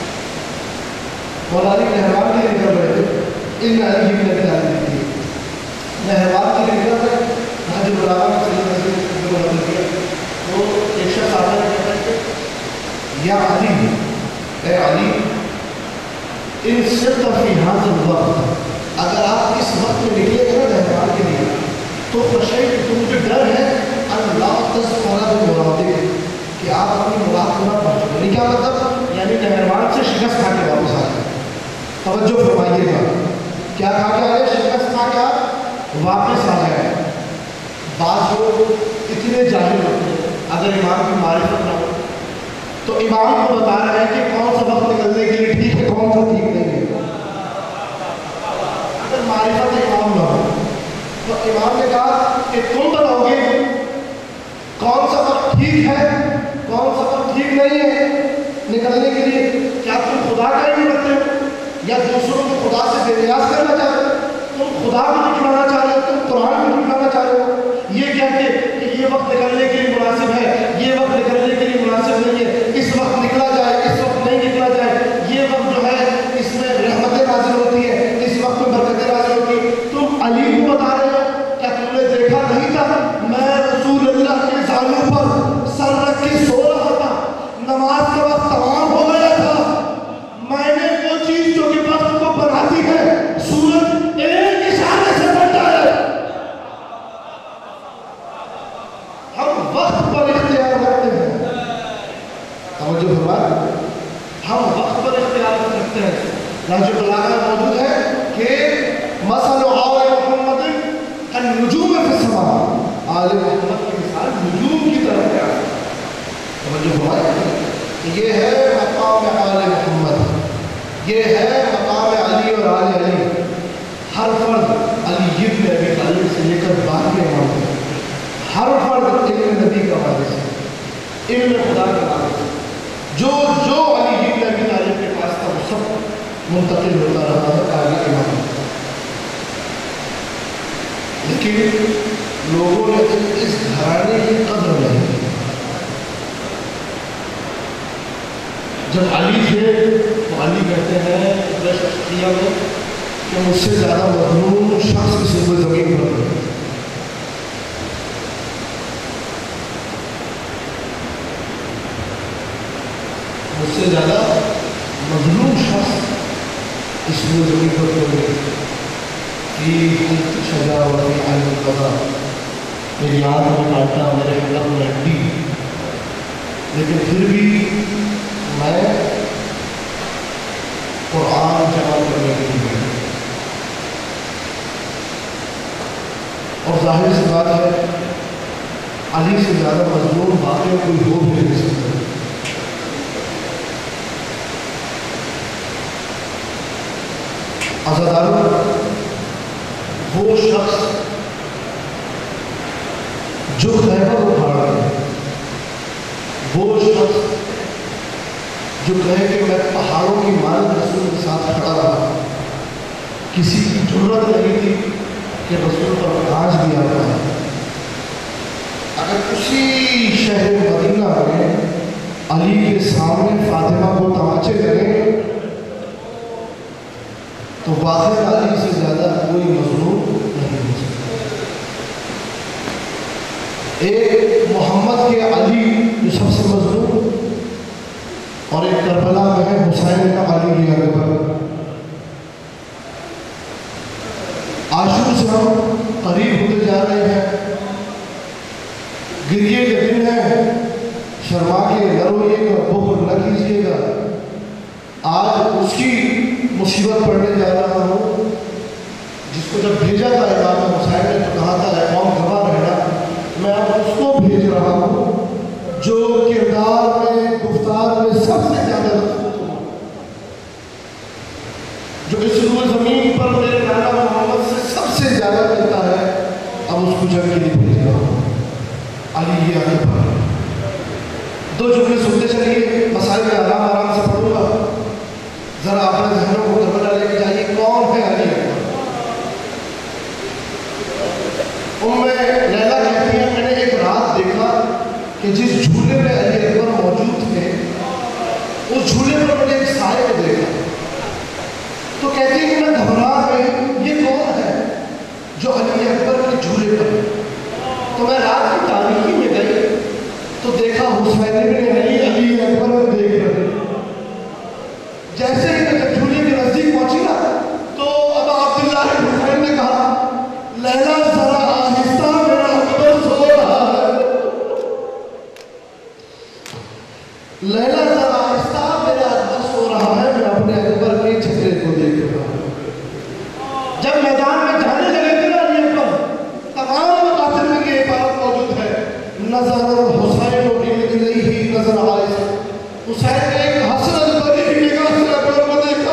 مولانا نہروان کے لیے کر رہے تھے ان علی بن ابی طالب کی نہروان کے لیے کر رہے نحج البلاغہ سے مطلب کیا. تو ایک شخص آتا ہے کہتا ہے کہ یا علی، اے علی، ان صرف فی ھذا الوقت، اگر آپ اس وقت میں نکلے گے نا نہروان کے لیے تو خشیت، تو مجھے ڈر ہے اللہ تذکر بمرادک، کہ آپ اپنی مراد کو نہ پہنچ. یعنی کیا مطلب؟ یعنی نہروان سے شکست کھا کے واپس آ جائے. توجہ فرمائیے گا، کیا کھا کے آئے؟ شکست کھا کے واپس آ جائے. بعض لوگ اتنے جاہل ہوتے ہیں، اگر امام کی معرفت نہ ہو تو امام کو بتا رہے ہیں کہ کون سا وقت نکلنے کے لیے ٹھیک ہے، کون سا ٹھیک نہیں ہے. اگر معرفت امام نہ ہو تو امام نے کہا کہ تم بتاؤ گے کون سا وقت ٹھیک ہے، کون سا وقت ٹھیک نہیں ہے نکلنے کے لیے. کیا تم خدا کا ہی نہیں رکھتے ہو یا دوسروں کو خدا سے بے نیاز کرنا چاہتے ہو؟ تم خدا کو جھٹلانا چاہ رہے ہو، تم قرآن کو جھٹلانا چاہ رہے ہو. یہ کہتے کہ یہ وقت نکلنے کے لیے مناسب ہے، یہ وقت نکلنے کے لیے مناسب نہیں ہے، اس وقت نکلا جائے، اس وقت نہیں نکلا جائے، یہ وقت جو ہے اس میں رحمتیں نازل ہوتی ہیں، اس وقت میں برکتیں نازل ہوتی ہیں. تم علی کو بتا رہے ہو، کیا تم نے دیکھا نہیں تھا میں رسول اللہ کے زانوں پر سر رکھ کے سو رہا تھا، نماز کا وقت تمام ہو گیا تھا، میں نے وہ چیز جو کہ وقت کو بڑھاتی ہے سورج ایک اشارے سے بن جائے. ہم وقت پر اختیار رکھتے ہیں. توجہ فرمائیں، ہم وقت پر اختیار رکھتے ہیں. نحج البلاغہ موجود ہے کہ مثل آل محمد النجوم فی السماء، آل محمد کی مثال نجوم کی طرف ہے. توجہ فرمائیں، یہ ہے مقام آل محمد، یہ ہے مقام علی اور آل علی. ہر فرد علی ابن ابی طالب سے لے کر باقی امام ہے، ہر فرد علم نبی کا وارث ہے، علم خدا کا وارث ہے. جو جو علی ابن ابی طالب کے پاس تھا وہ سب منتقل ہوتا رہا ہے آگے امام. لیکن لوگوں نے اس گھرانے کی قدر نہیں کی. جب علی تھے تو علی کہتے ہیں شخصیہ میں کہ مجھ سے زیادہ مظلوم شخص کسی کو زمین پر نہیں. مجھ سے زیادہ مظلوم شخص اس کو زمین پر نہیں. شجاوتی عین القضا، میری آنکھ میں کانٹا، میرے حلق میں ہڈی، لیکن پھر بھی میں قرآن جمع کرنے کے لیے. اور ظاہر سی بات ہے علی سے زیادہ مظلوم واقعہ کوئی ہو بھی نہیں سکتا. عزاداروں، وہ شخص جو خیبر اٹھا رہے ہیں، وہ شخص جو کہے کہ میں پہاڑوں کی مانند رسول کے ساتھ کھڑا رہا، کسی کی ضرورت نہیں تھی کہ رسول پر آج بھی آتا ہے. اگر اسی شہر مدینہ میں علی کے سامنے فاطمہ کو تماچے کریں تو واقعی علی سے زیادہ کوئی مظلوم نہیں ہو سکتا. ایک محمد کے علی جو سب سے مظلوم، اور ایک کربلا میں ہے حسین کا علی کے اکبر. عاشور سے ہم قریب ہوتے جا رہے ہیں. گریے کے دن ہے، شرما کے نہ روئیے گا، بخل نہ کیجیے گا. آج اس کی مصیبت پڑھنے جا رہا ہوں جس کو جب بھیجا تھا امام حسین نے تو کہا تھا اے قوم گواہ رہنا، میں اب اس کو بھیج رہا ہوں جو کردار میں، گفتار میں سب سے زیادہ جو اس روئے زمین پر میرے نانا محمد سے سب سے زیادہ ملتا ہے. اب اس کو جنگ کے لیے بھیج رہا ہوں. علی یہ آگے پڑھ دو جملے سنتے چلیے، مسائل میں آرام آرام سے پڑھوں گا. ذرا اپنے ذہنوں کو کربلا لے کے جائیے. کون ہے علی اکبر؟ ام لیلا کہتی ہیں میں نے ایک رات دیکھا کہ جس جھولے میں علی اکبر موجود تھے اس جھولے پر میں نے ایک سائے کو دیکھا. تو کہتی ہے کہ میں گھبرا گئی، یہ کون ہے جو علی اکبر کے جھولے پر ہے؟ تو میں رات کی تاریکی میں گئی تو دیکھا حسین بن علی علی اکبر کو دیکھ رہے. جیسے ہی میں جھولے کے نزدیک پہنچی نا تو اب عبداللہ حسین نے کہا لیلا ذرا آہستہ، میرا اکبر سو رہا ہے. لیلا ذرا آہستہ، میرا اکبر سو رہا ہے. میں اپنے اکبر کے چہرے کو دیکھ رہا ہوں. جب میدان میں جانے لگے تھے نا علی اکبر، تمام مقاتل میں یہ بات موجود ہے، نظر حسین الیہ نظر آئے. حسین نے ایک حسرت بری ہوئی نگاہ سے اکبر کو دیکھا،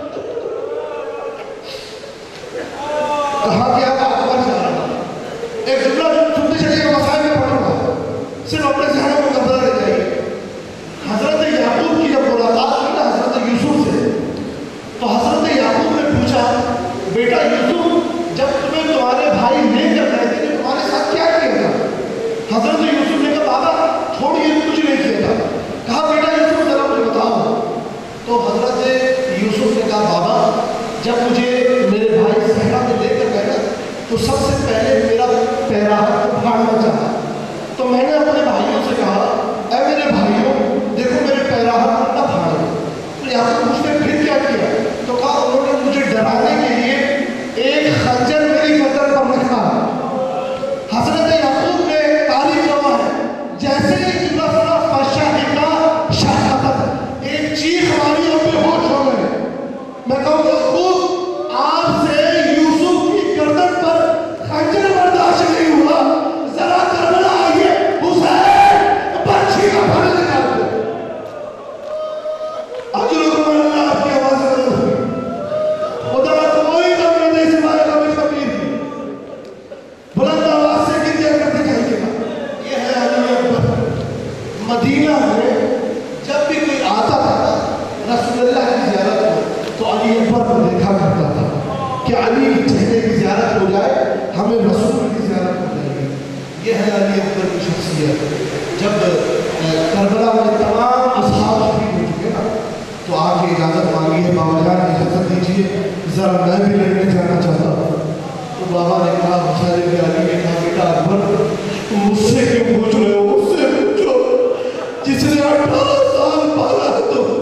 کہا کہ اب اکبر جا رہا. ایک جملہ جو سنتے چلیے گا، مسائل میں پڑھوں گا، صرف اپنے ذہنوں کو قبضہ لے جائیے. حضرت یعقوب کی جب ملاقات ہوئی نا حضرت یوسف سے، تو حضرت یعقوب نے پوچھا بیٹا یوسف جب تمہیں تمہارے بھائی لے کر گئے تھے تمہارے ساتھ کیا کیا تھا؟ حضرت یوسف نے کہا بابا چھوڑیے کچھ نہیں کیا تھا. کہا بیٹا یوسف ذرا مجھے بتاؤ. تو حضرت یوسف نے کہا بابا جب مجھے میرے بھائی صحرا میں لے کر گئے نا تو سب سے پہلے میرا پیراہن کو پھاڑنا چاہا. تو میں نے اپنے بھائیوں سے کہا اے میرے بھائیوں دیکھو میرے پیراہن کو نہ پھاڑو. تو یعقوب مجھ نے پھر کیا کیا؟ تو کہا انہوں نے مجھے ڈرانے کے لیے ایک خنجر میری گردن پر رکھا. حضرت یعقوب نے تاریخ روا ہے جیسے ہی جملہ سنا فشہدہ شہادت، ایک چیخ ماری اور بے ہوش ہو گئے. میں کہوں یعقوب آپ سے یوسف کی گردن پر خنجر برداشت نہیں ہوا، ذرا کربلا آئیے، حسین پنچھی کا پھل نکال دو. اجرکم اللہ آپ کی آواز بلند ہوئی. خدا کوئی کم نہ دے سوائے کبھی کبیر کی. بلند آواز سے گرجا کرتے جائیے گا. یہ ہے علی اکبر. مدینہ میں جب بھی کوئی آتا تھا رسول اللہ کی زیارت کو تو علی اکبر کو دیکھا کرتا تھا کہ علی کی چہرے کی زیارت ہو جائے ہمیں رسول کی زیارت ہو جائے گی. یہ ہے علی اکبر کی شخصیت. جب کربلا میں تمام اصحاب شہید ہو چکے نا تو آ کے اجازت مانگی ہے بابا جان اجازت دیجیے ذرا میں بھی لڑنے جانا چاہتا ہوں. تو بابا نے کہا حسین بن علی نے کہا بیٹا اکبر تم مجھ سے کیوں پوچھ رہے ہو؟ مجھ سے پوچھو جس نے اٹھارہ سال پالا ہے. تو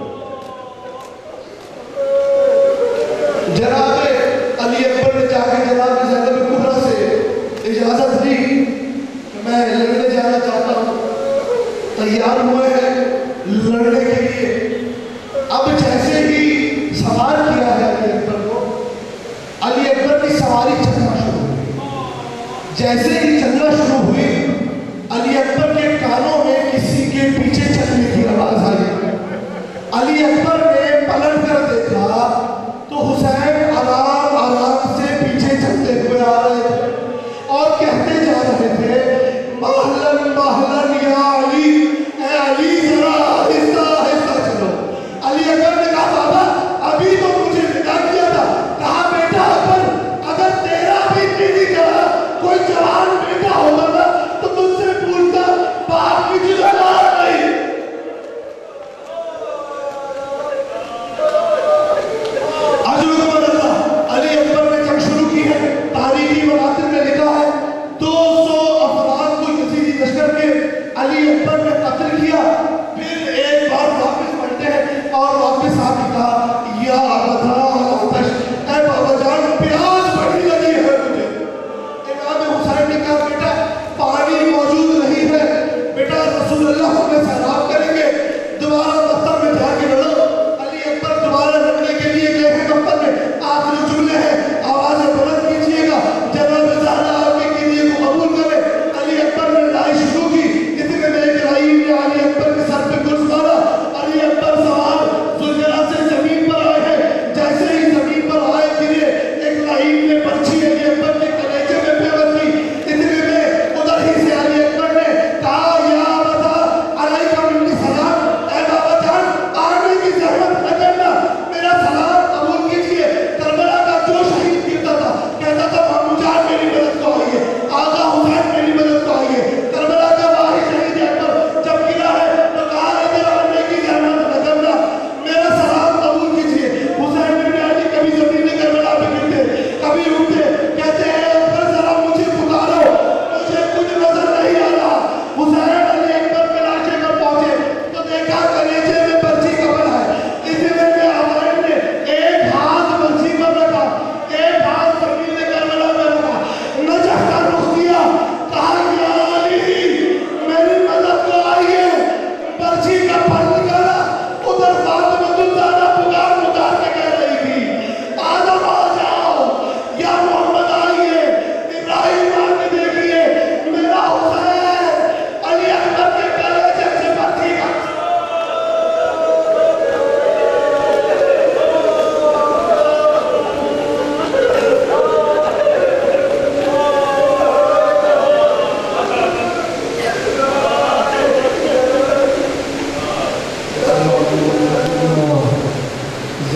جناب علی اکبر نے جا کے جناب زینب کبریٰ سے اجازت دی کہ میں لڑنے جانا چاہتا ہوں. تیار ہوئے ہیں لڑنے کے لیے. اب جیسے ہی سوار کیا ہے علی اکبر کو، علی اکبر کی سواری چلنا شروع ہوئی. جیسے ہی چلنا شروع ہوئی علی اکبر کے کانوں میں کسی کے پیچھے چلنے کی آواز آئی. علی اکبر نے پلٹ کر دیکھا تو حسین آرام آرام سے پیچھے چلتے ہوئے آ رہے تھے اور کہتے جا رہے تھے مہلن مہلن یا علی، اے علی ذرا آہستہ آہستہ چلو. علی اکبر نے کہا بابا ابھی تو مجھے نکال دیا تھا، کہا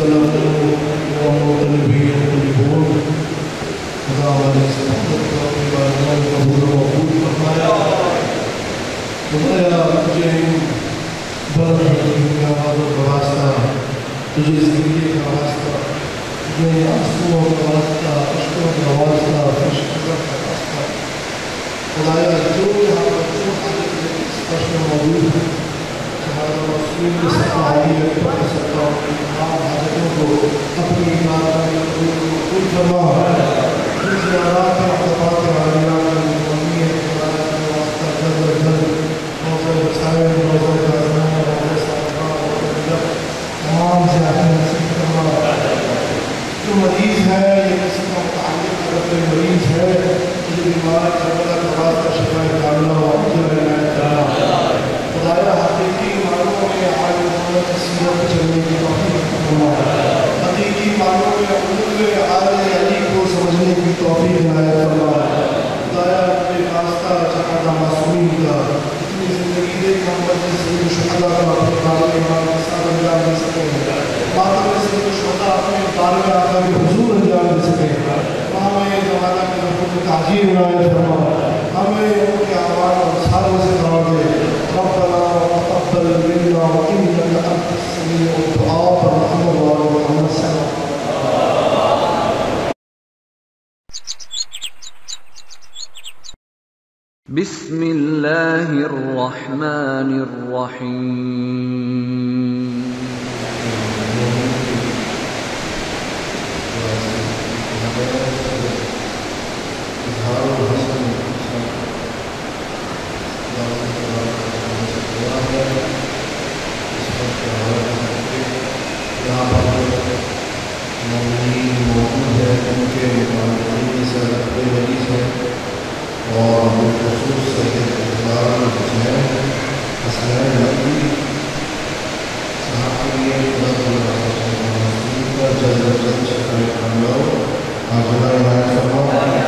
وسلم ومطلبی مطلبون خدا ہماری سبحانت کا اپنی بارگاہ میں قبول و مقبول فرمایا. خدایا تجھے برد دنیا کا واسطہ، تجھے زندگی کا واسطہ، تجھے آنسوؤں کا واسطہ، اشکوں کا واسطہ، فشکر کا واسطہ. خدایا جو یہاں پر جو حاجت ہے اس فرش میں موجود ہے، ہمارا مسلم کی صفحائی پر سکتا ہوں کہ تمام حاجتوں کو اپنی ایمان میں قبول فرما. ان زیارات اور اقتبات عالیات کی مہمی ہے خدایا کے واسطہ جلد جلد موضوع وسائل، موضوع کارنامہ، موضوع صحابہ، موضوع جب تمام زیادہ نصیب فرما. جو مریض ہے یا کسی کا متعلق اگر کوئی مریض ہے جو بیمار کربلا کا واسطہ شفا کاملہ و عجل عنایت فرما. خدایا حقیقی معنوں میں آل محمد کی سیرت چلنے کی توفیق فرما. حقیقی معنوں میں حضور آل علی کو سمجھنے کی توفیق عنایت فرما. خدایا اپنے واسطہ شہادہ معصومین کا اتنی زندگی دے کہ ہم مجلس سید الشہداء کا اپنے بارے امام کے ساتھ انجام دے سکیں، ماتم سید الشہداء اپنے بارے میں آقا کے حضور انجام دے سکیں. ہمیں زمانہ کے حقوق تعجیل عنایت فرما. ہمیں ان کے اعمال اور سالوں سے نواز دے. ربنا وتقبل منا وانك انت السميع الدعاء برحمة الله محمد صلى الله عليه وسلم. بسم الله الرحمن الرحيم. اور بالخصوص سید اقبال حسین حسین نقوی صاحب کے لیے پر جلد از جلد شکر حملہ حاضرہ عنایت فرما.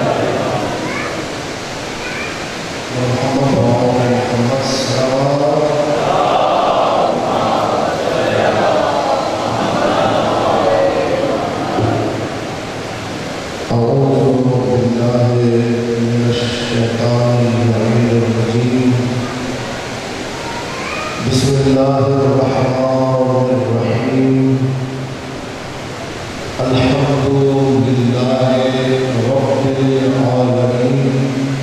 محمد محمد محمد صلوات اعوذ باللہ من الشیطان اللعین الرجیم. بسم اللہ الرحمن الرحیم. الحمد للہ رب العالمین.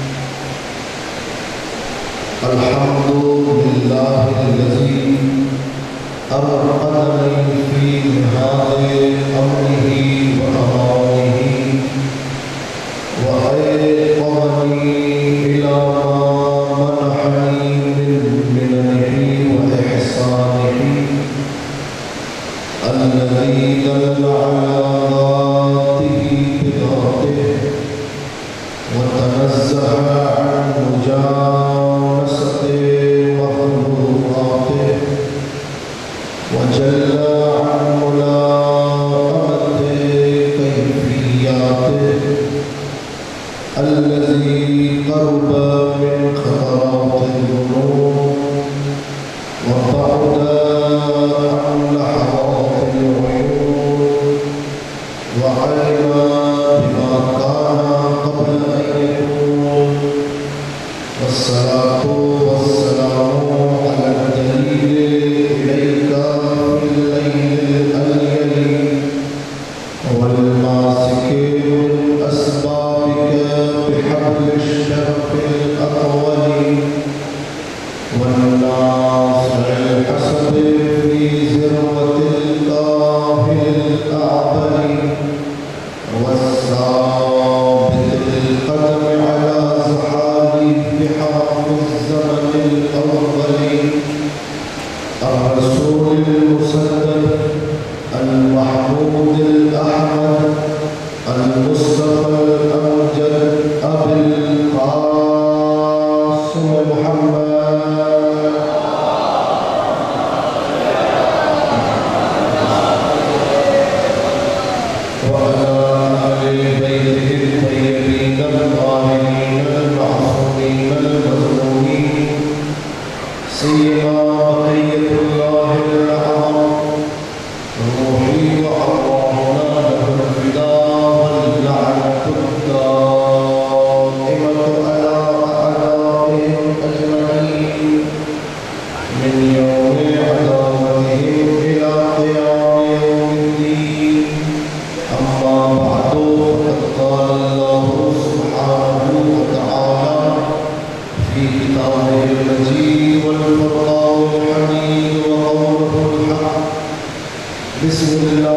الحمد للہ الذی ارقدنی فی نہاد امرہ و امانہ وأيقظني إلى ما منحني من مننه وإحسانه الذي دل على ذاته بذاته وتنزه عن مجانسة مخلوقاته وجل عن ملاءمة كيفياته الذي قرب من خطرات الذنوب وبعد عن لحظات العيون وعلم بما كان قبل أن يكون. والصلاة والسلام على الدليل إليك في الليل الأليل والماسك من أسبابك بحبل الشرف الأطول والناصر الحسب في ذروة الكاهل الأعظم والثابت القدم على زحاليق حرم الزمن الأول الرسول المسدد المحمود الأحمد المصطفى الأمجد أبي القاسم محمد وعلى آل بيته الطيبين الطاهرين المعصومين المظلومين سيما بقية الله الأعظم روحي وعظيم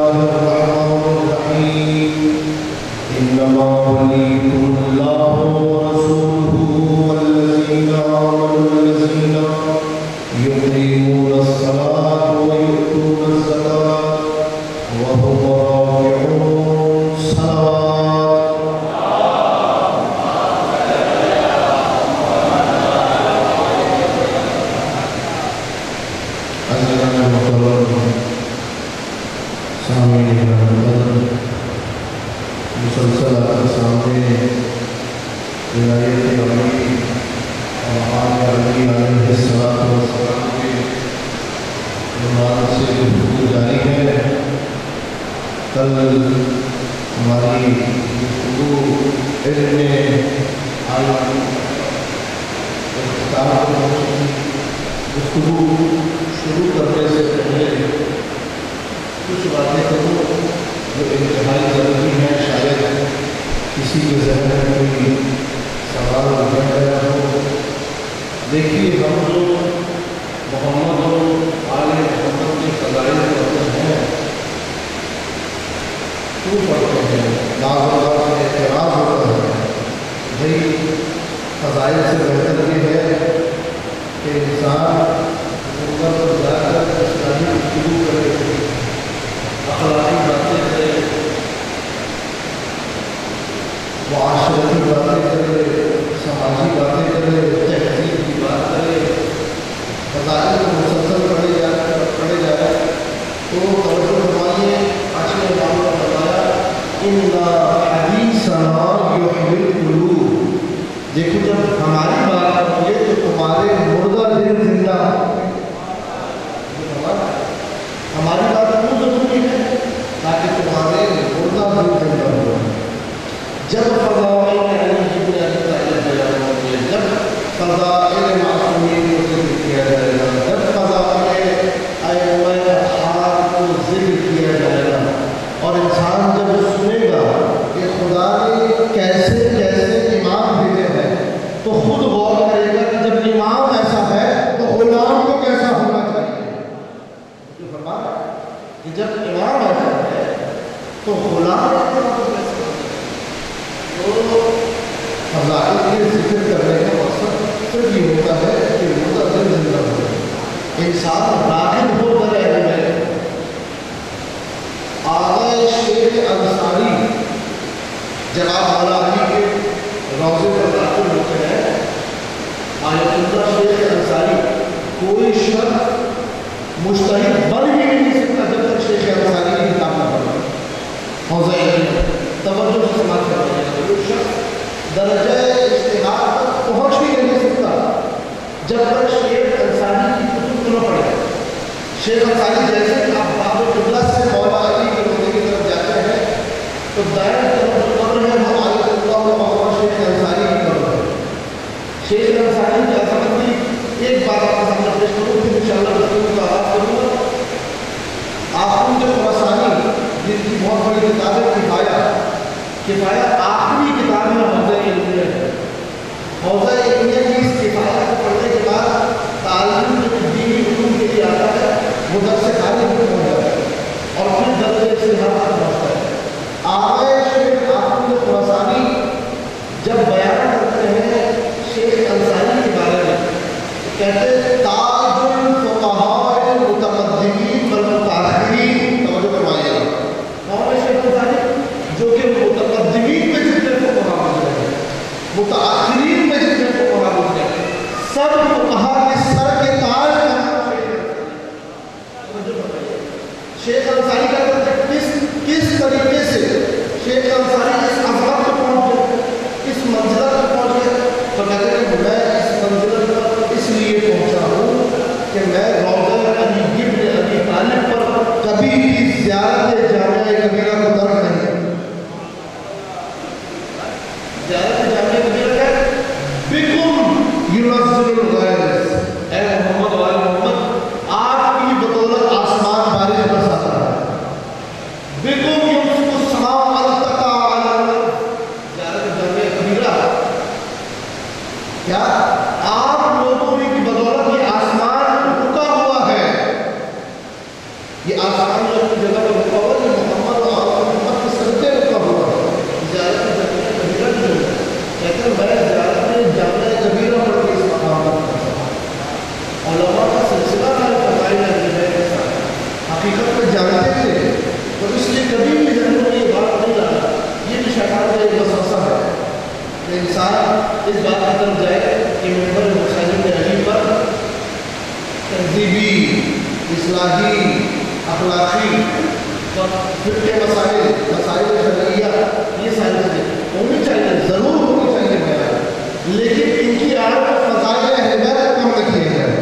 الله الرحمن الرحيم إنما وليكم الله ورسوله والذين آمنوا الذين يقيمون الصلاة ويؤتون الزكاة وهم راكعون صلوات عزیزان محترم سامعین محترم مسلسل آپ کے سامنے ولایت علی اور علی علیہ السلام والسلام کے عنوان سے گفتگو جاری ہے. کل ہماری گفتگو علم عالم اختتام گفتگو شروع کرنے سے پہلے کچھ باتیں کروں جو انتہائی ضروری ہیں. شاید کسی کے ذہن میں کوئی سوال اٹھ گیا ہو. دیکھیے ہم جو محمد اور آل محمد کے فضائل پڑھتے ہیں کیوں پڑھتے ہیں؟ بعض اوقات میں اعتراض ہوتا ہے بھائی فضائل سے بہتر یہ ہے کہ انسان محمد پر جا کر اسلامی گفتگو کرے، اخلاقی باتیں کرے، معاشرتی باتیں کرے، سماجی باتیں کرے، تہذیب کی بات کرے. فضائل کو مسلسل پڑھے جائے پڑھے جائے تو توجہ فرمائیے. آج کے امام نے بتایا ان حدیثنا یحیی القلوب. دیکھو جب ہماری بات کرو گے تو تمہارے مردہ دل زندہ ہوں. ہماری بات کیوں ضروری ہے؟ تاکہ تمہارے مردہ دل زندہ ہو. جب فضائل جب فضائل معصومین کو ذکر کیا جائے گا، جب فضائل ائمہ اطہار کو ذکر کیا جائے گا اور انسان جب سنے گا کہ خدا نے کیسے کیسے امام بھیجے ہیں تو خود غور کرے گا کہ جب امام ایسا ہے تو غلام کو کیسا ہونا چاہیے. جو فرمایا کہ جب امام ایسا ہے تو غلام کو کیسا ہونا چاہیے. تو فضائل کے ذکر کرنے کا مقصد صرف یہ ہوتا ہے کہ مردہ دل زندہ ہو، انسان راغب ہو کر علم میں. آغا شیخ انصاری جناب مولا علی کے روضے پر داخل ہوتے ہیں. آیت اللہ شیخ انصاری کوئی شخص مجتہد بن ہی نہیں سکتا جب تک شیخ انصاری کی کتاب نہ پڑھے. حوضہ علم توجہ سے سماعت کرنا ہے. کوئی شخص درجہ اجتہاد تک پہنچ ہی نہیں سکتا جب تک شیخ انصاری کی کتب کو نہ پڑھے. شیخ انصاری جیسے آپ باب قبلہ سے مولا علی کے روضے کی طرف جاتے ہیں تو دائیں طرف جو قبر ہے وہ آیت اللہ و مولانا شیخ انصاری کی قبر ہے. شیخ انصاری کی عظمت کی ایک بات آپ کے سامنے پیش کروں پھر انشاءاللہ گفتگو کا آغاز کروں گا. آپ ان کے خراسانی جن کی بہت بڑی کتاب ہے کفایہ کفایہ آخری کتاب ہے حوضہ علمیہ ہے. حوضہ علمیہ کی اس کفایہ کو پڑھنے کے بعد تعلیم جو دینی علوم کے لیے آتا ہے وہ در سے خالی ہو جاتا ہے اور پھر درجے سے ہاتھ پہنچتا ہے. آغا شیخ آخر خراسانی جب بیان کرتے ہیں شیخ انصاری کے بارے میں کہتے تاج الفقہاء المتقدمین والمتاخرین. توجہ فرمائیے گا مولانا شیخ انصاری جو کہ متقدمین میں جتنے فقہاء گزرے ہیں، متاخرین میں جتنے فقہاء گزرے ہیں، سب فقہاء کے سر کے تاج کا نام شیخ انصاری کا کس کس طریقے سے شیخ انصاری اس عظمت کو پہنچ گئے، اس منزلت کو پہنچ گئے. تو کہتے ہیں کہ میں اس منزلت پر اس لیے پہنچا ہوں کہ میں روضہ علی ابن ابی طالب پر کبھی بھی زیارت جامعہ کبیرہ کو ترک نہیں کیا. زیارت جامعہ کبیرہ ہے بکم ینزل الغیث. اے محمد و آل محمد آپ کی بدولت آسمان بارش برساتا ہے. بکم یمسک السماء والتقى على الارض. زیارت جامعہ کبیرہ کیا آپ لوگوں کی بدولت یہ آسمان رکا ہوا ہے. یہ آسمان جو اپنی جگہ پر رکا ہوا ہے اس بات کی طرف جائے کہ منبر حسین بن علی پر تہذیبی، اصلاحی، اخلاقی اور فقہ مسائل، مسائل شرعیہ، یہ ساری چیزیں ہونی چاہیے، ضرور ہونی چاہیے بیان، لیکن ان کی آڑ میں فضائل اہل بیت کم نہ کیے جائے۔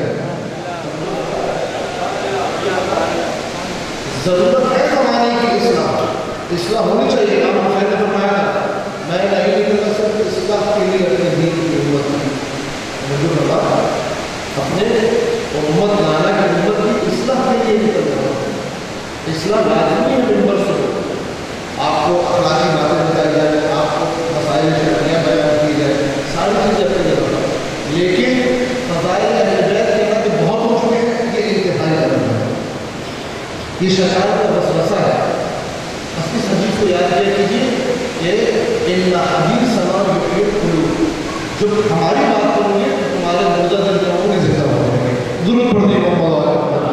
ضرورت ہے زمانے کی اصلاح، اصلاح ہونی چاہیے۔ امام حسین نے فرمایا میں نہیں نکلتا صرف اصلاح کے لیے اپنے دین کی امت کی موجود رہا، اپنے امت نانا کی امت کی اصلاح کے لیے نکل رہا ہوں۔ اصلاح لازمی ہے منبر سے، آپ کو اخلاقی باتیں بتائی جائیں، آپ کو مسائل شرعیہ بیان کی جائے، ساری چیزیں اپنی جگہ پر، لیکن فضائل اہل بیت کے بعد بہت ہو چکے ہیں، یہ انتہائی اہم ہے، یہ شیطان کا وسوسہ ہے۔ اس حدیث کو یاد کیا کیجیے کہ ان حدیث سلام قلوب، جب ہماری بات کریں گے تو تمہارے مردہ دل کے ہوں گے زندہ ہو جائیں گے۔ ضرور پڑھ دیے محمد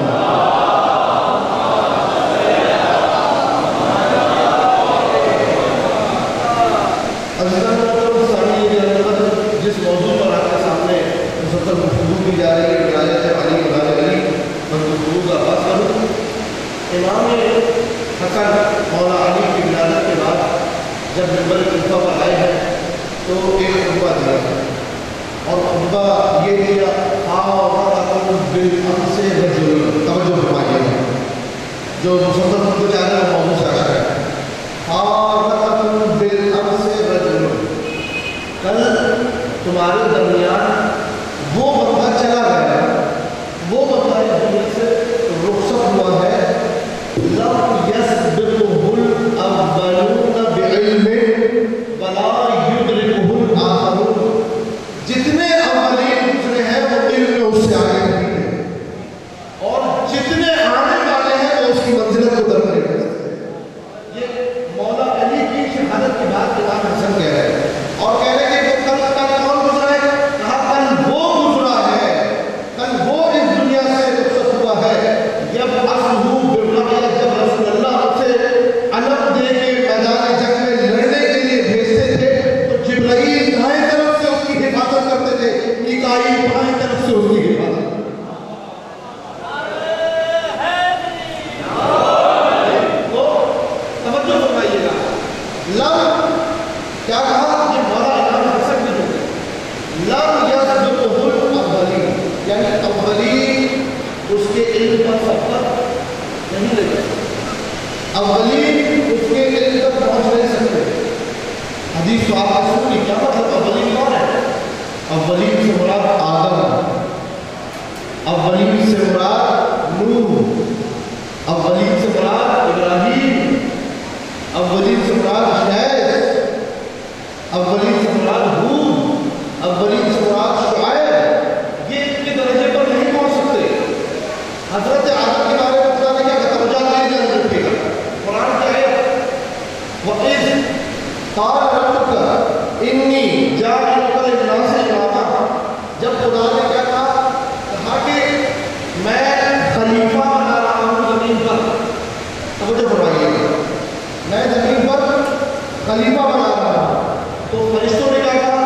جس موضوع پر آپ کے سامنے مسلسل گفتگو کی جا رہی ہے ولایت علی ولایت علی پر گفتگو کا آغاز کروں۔ امام حسن مولا علی کی ولادت کے بعد جب منبر خطبہ پر آئے ہیں تو ایک خطبہ دیا اور خطبہ یہ دیا بالامس رجل، توجہ فرمائیے جو مسلسل خطبہ جا رہا ہے موضوع سے آشکار ہے۔ بالامس رجل، کل تمہارے درمیان وہ بندہ چلا گیا، وہ بندہ دنیا سے رخصت ہوا ہے، لم يسبقه الاولون بعلم ولا يدركه الاخرون، جتنے اولین گزرے ہیں وہ علم میں اس سے آگے نہیں ہیں، اور جتنے آنے والے ہیں وہ اس کی منزلت کو در نہیں کر سکتے۔ یہ مولا علی کی شہادت کے بعد امام حسن کہہ رہے ہیں، اور کہہ رہے ہیں کہ کل کل کون گزرا ہے؟ کہا کل وہ گزرا ہے، کل وہ اس دنیا سے رخصت ہوا ہے، جب اصلہ بالرقیہ، جب رسول اللہ اسے علم دے کے میدان جنگ میں لڑنے کے لیے بھیجتے تھے تو جبرائیل دائیں طرف سے اس کی حفاظت کرتے تھے، میکائیل بائیں طرف سے اس کی حفاظت کرتے تھے۔ تو توجہ فرمائیے گا، لم کیا کہا؟ یہ مولا امام حسن نے جو لم یسبقہ الاولین، یعنی اولین اس کے علم پر سبقت نہیں لگے، اولین اس کے علم تک پہنچ نہیں سکتے۔ حدیث تو آپ نے سنی، کیا مطلب اولین کون ہے؟ اولین سے مراد آدم، اولین سے مراد نوح، اولین سے مراد ابراہیم، اولین سے مراد شعیب، اولین سے مراد ہود، اولین سے مراد شعیب، یہ ان کے درجے پر نہیں پہنچ سکتے۔ حضرت آدم کے بارے میں خدا نے کیا کہا؟ توجہ نہیں جان رکھے گا، قرآن کی آیت وَإِذْ قَالَ رَبُّكَ إِنِّي جَاعِلُكَ لِلنَّاسِ إِمَامًا، جب خدا نے کیا کہا؟ کہا کہ میں خلیفہ بنا رہا ہوں زمین پر، توجہ فرمائیے گا، میں زمین پر خلیفہ بنا رہا ہوں، تو فرشتوں نے کیا کہا؟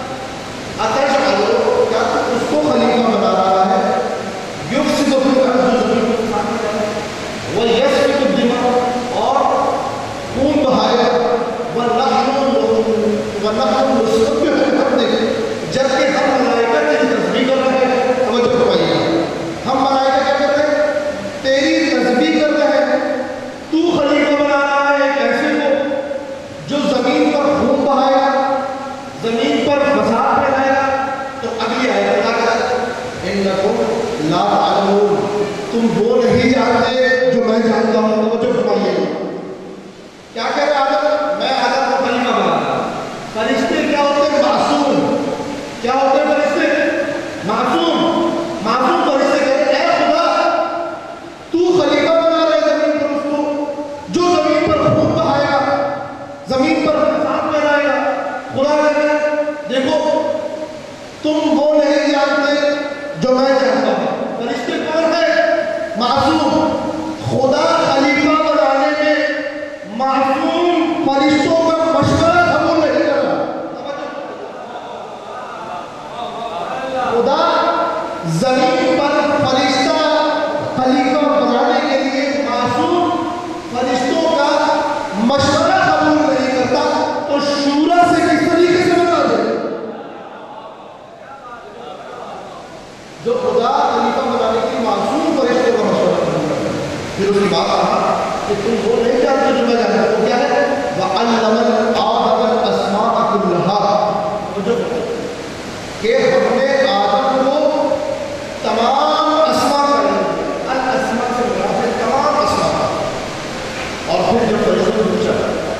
اتشہدو، کیا اس کو خلیفہ بنا رہا ہے؟ یفسد فی الارض، زمین کو فساد کرے گا، ویسفک الدماء، اور خون بہائے گا، ونحن ونحن نسبح بحمدک، جبکہ ہم ملائکہ تیری تسبیح کر رہے ہیں۔ توجہ فرمائیے گا، ہم ملائکہ کیا کر رہے ہیں؟ تیری تسبیح کر رہے ہیں، تو خلیفہ بنا رہا ہے ایک ایسے کو جو زمین پر خون بہائے گا، زمین پر فساد پھیلائے گا۔ تو اگلی آیت کیا کہا؟ انکم لا تعلمون، تم وہ نہیں جانتے جو میں جانتا ہوں۔ توجہ فرمائیے گا، کیا کہہ رہے آدم؟ میں آدم کو خلیفہ بنا رہا ہوں۔ فرشتے کیا ہوتے ہیں؟ معصوم، کیا ہوتے ہیں فرشتے؟ معصوم، معصوم فرشتے کہہ رہے ہیں اے خدا تو خلیفہ بنا رہے زمین پر اس کو جو زمین پر خون بہائے گا، زمین پر فساد پھیلائے گا۔ خدا کہہ رہے ہیں دیکھو تم وہ نہیں جانتے جو میں جانتا ہوں۔ فرشتے کون ہے؟ معصوم۔ خدا خلیفہ بنانے میں معصوم فرشتوں کا مشورہ قبول نہیں کر رہا۔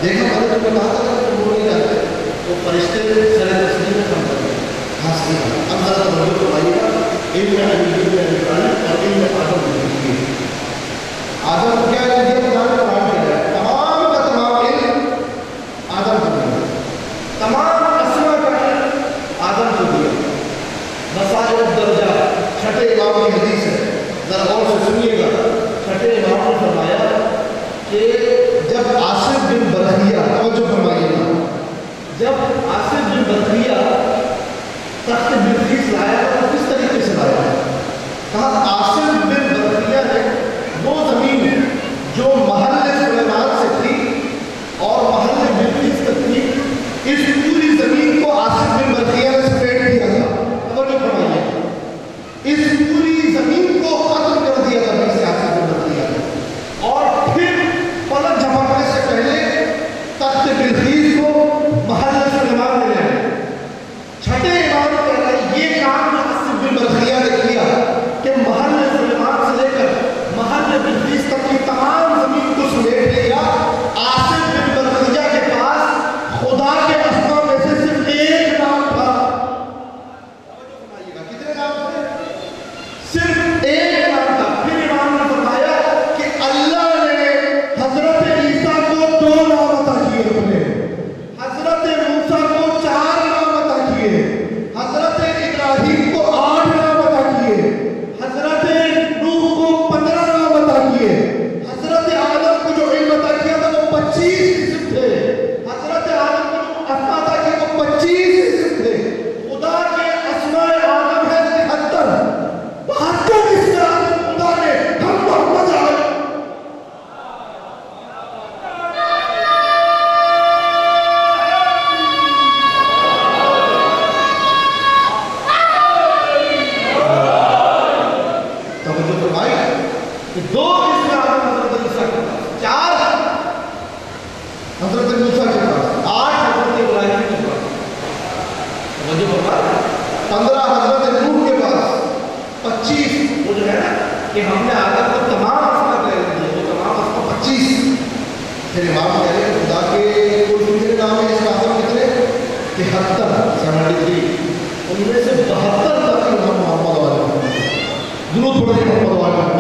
دیکھا میں نے تمہیں کہا تھا کہ وہ نہیں جاتے تو فرشتے سر تسلیم میں کم کرتے ہیں. ہاں صحیح ہے. اب ذرا توجہ فرمائیے گا. علم ابی ابی طالب اور علم آدم کی آدم کو کیا علم دیا؟ قرآن میں قرآن کیا ہے تمام کا تمام علم آدم کو دیا. تمام اسما کا علم آدم کو دیا. مسائل الدرجہ چھٹے امام کی حدیث ہے, ذرا غور سے سنیے گا. چھٹے امام نے فرمایا کہ جب آصف بن برخیہ, توجہ فرمائیے گا, جب آصف بن برخیہ تخت بلقیس لایا تو کس طریقے سے لایا؟ کہا آصف بن برخیہ نے وہ زمین جو محل سلیمان سے تھی اور محل بلقیس تک تھی, اس پوری زمین کو آصف بن برخیہ نے سپیٹ دیا تھا. توجہ فرمائیے, اس پوری زمین کو ختم کر دیا تھا سے آصف بن برخیہ نے. اور پھر پلک جھپکنے سے پہلے تخت بلقیس کو محل سلیمان میں لے آئے. چھٹے امام کہہ رہے ہیں یہ کام جو آصف بن برخیہ نے کیا کہ محل سلیمان سے لے کر محل بلقیس تک کی تمام زمین کو سمیٹ لیا. آصف بن برخیہ کے پاس خدا کے اسماء میں سے صرف ایک نام تھا. کتنے نام تھے؟ صرف ایک نام تھا. پھر امام نے فرمایا کہ اللہ نے حضرت عیسیٰ کو دو نام عطا کیے, اپنے حضرت موسیٰ کو چار نام عطا کیے, حضرت ابراہیم کو آٹھ نام عطا کیے, حضرت نوح کو پندرہ نام عطا کیے, حضرت آدم کو جو علم عطا کیا تھا وہ پچیس اسم تھے, حضرت آدم کو جو اسماء عطا کیا وہ پچیس اسم تھے. خدا کے اسماء آدم ہے تہتر. بہتر اسم آدم خدا نے ہم محمد علیہ دو اس میں آدم حضرت موسیٰ کے پاس, چار حضرت موسیٰ کے پاس, آٹھ حضرت ابراہیم کے پاس, توجہ فرمائیں, پندرہ حضرت نوح کے پاس, پچیس وہ جو ہے نا کہ ہم نے آدم کو تمام اسماء دے دیے, وہ تمام اسماء پچیس. پھر امام کہہ رہے ہیں خدا کے کل کتنے نام ہیں اس میں آدم کتنے؟ تہتر, سیونٹی تھری. ان میں سے بہتر تک امام محمد والے درود پڑھیں محمد والے.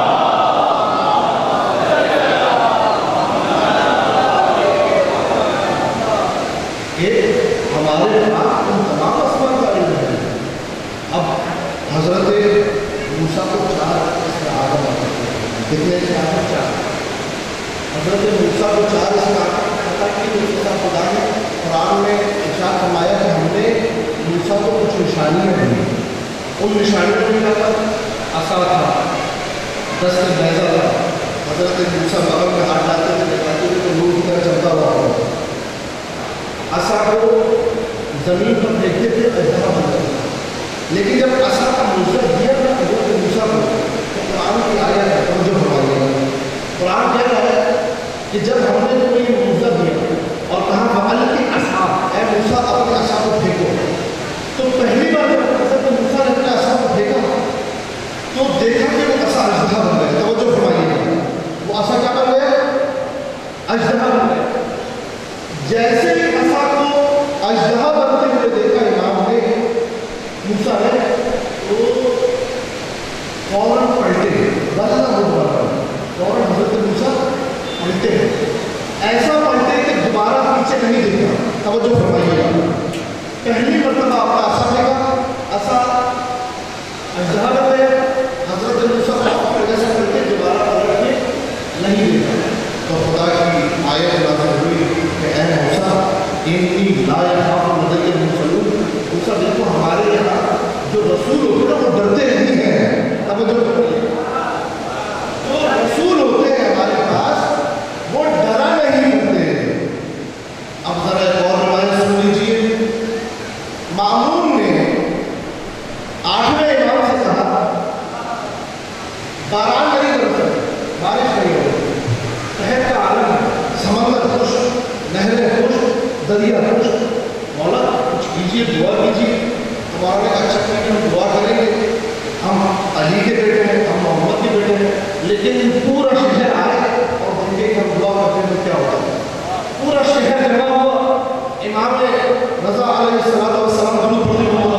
ہمارے پاس ان تمام اسماء کا علم ہے. اب حضرت موسیٰ کو چار اس میں آدم کتنے سے آدم چار, حضرت موسیٰ کو چار اس میں آدم کی موسیٰ خدا نے قرآن میں ارشاد فرمایا کہ ہم نے موسیٰ کو کچھ نشانیاں دی. ان نشانیوں میں کیا تھا؟ عصا تھا, دست بیضہ تھا. حضرت موسیٰ بغل میں ہاتھ ڈالتے تھے دیکھاتے تھے تو نور کی طرح چلتا ہوا ہوا. عصا کو زمین پر دیکھتے تھے اجدہا بنتا تھا. لیکن جب عصا کا موجزہ دیا تھا حضرت موسیٰ کو تو قرآن کی آیت ہے, توجہ فرمائیے. قرآن کہہ رہا ہے کہ جب ہم نے تمہیں یہ موجزہ دیا اور کہا وَأَلْقِ عَصَاكَ, اے موسیٰ اپنے عصا کو پھینکو, تو پہلی بار جب حضرت موسیٰ نے اپنے عصا کو پھینکا تو دیکھا کہ وہ عصا اجدہا بن گیا. توجہ فرمائیے, وہ عصا کیا بن گیا؟ اجدہا بن گیا. جیسے ہی عصا کو اجدہا بنتے ہوئے دیکھا امام نے موسیٰ نے تو فوراً پلٹے, غلط ہو رہا ہے, فوراً حضرت موسیٰ پلٹے, ایسا پلٹے کہ دوبارہ پیچھے نہیں دیکھا. توجہ فرمائیے گا, پہلی مرتبہ اپنا عصا پھینکا, عصا اجدہا بن گیا, حضرت موسیٰ جیسے پلٹے دوبارہ پلٹ کے نہیں دیکھا. تو خدا کی آیت نازل ہوئی کہ اے موسیٰ انی لا یخاف لدی المرسلون. موسیٰ دیکھو ہمارے یہاں جو رسول ہوتے ہیں وہ ڈرتے نہیں ہیں. توجہ کریے, جو رسول ہوتے ہیں ہمارے پاس وہ ڈرا نہیں ہوتے. اب ذرا ایک اور روایت سن لیجیے. مامون نے آٹھویں امام سے کہا باران نہیں برسا, بارش نہیں ہو, قحط کا عالم ہے, سمندر خشک, نہریں خشک, دریا خشک, مولا کچھ کیجیے, دعا کیجیے. ہمارا نے اچھا کہ ہم دعا کریں گے, ہم علی کے بیٹے ہیں, ہم محمد کے بیٹے ہیں, لیکن پورا شہر آئے اور دیکھیں کہ ہم دعا کرتے ہیں تو کیا ہوتا ہے. پورا امام رضا علیہ الصلوۃ والسلام درود پڑھتے ہوئے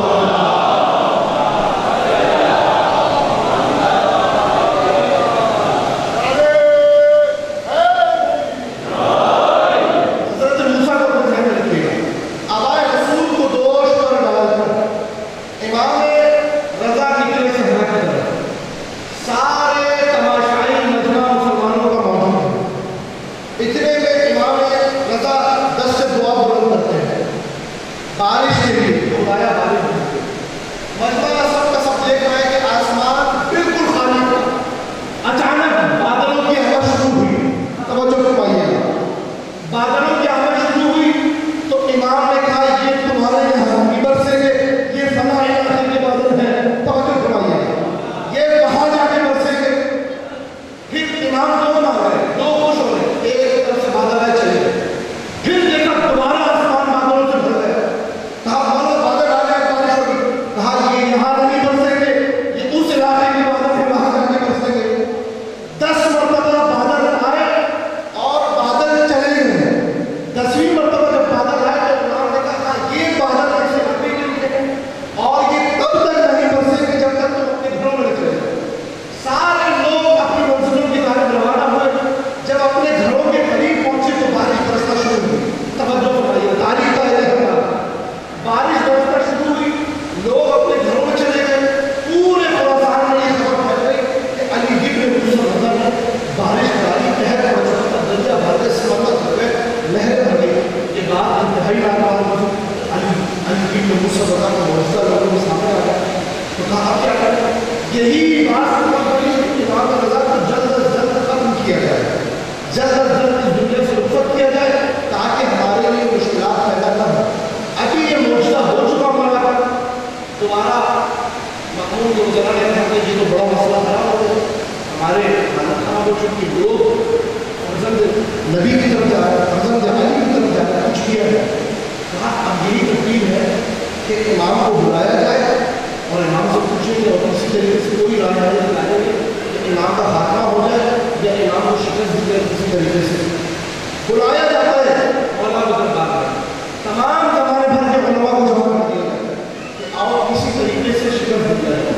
نبی کی طرف جا رہا ہے، حضرت علی کی طرف جا رہا ہے، کچھ کیا ہے. کہا اب یہی ترتیب ہے کہ امام کو بلایا جائے اور امام سے پوچھیں گے اور کسی طریقے سے کوئی رائے آئے دلائیں گے کہ امام کا خاتمہ ہو جائے یا امام کو شکست دی جائے کسی طریقے سے. بلایا جاتا ہے مولا کو دربار میں، تمام زمانے بھر کے علماء کو جمع کر دیا جاتا ہے کہ آؤ کسی طریقے سے شکست دی جائے.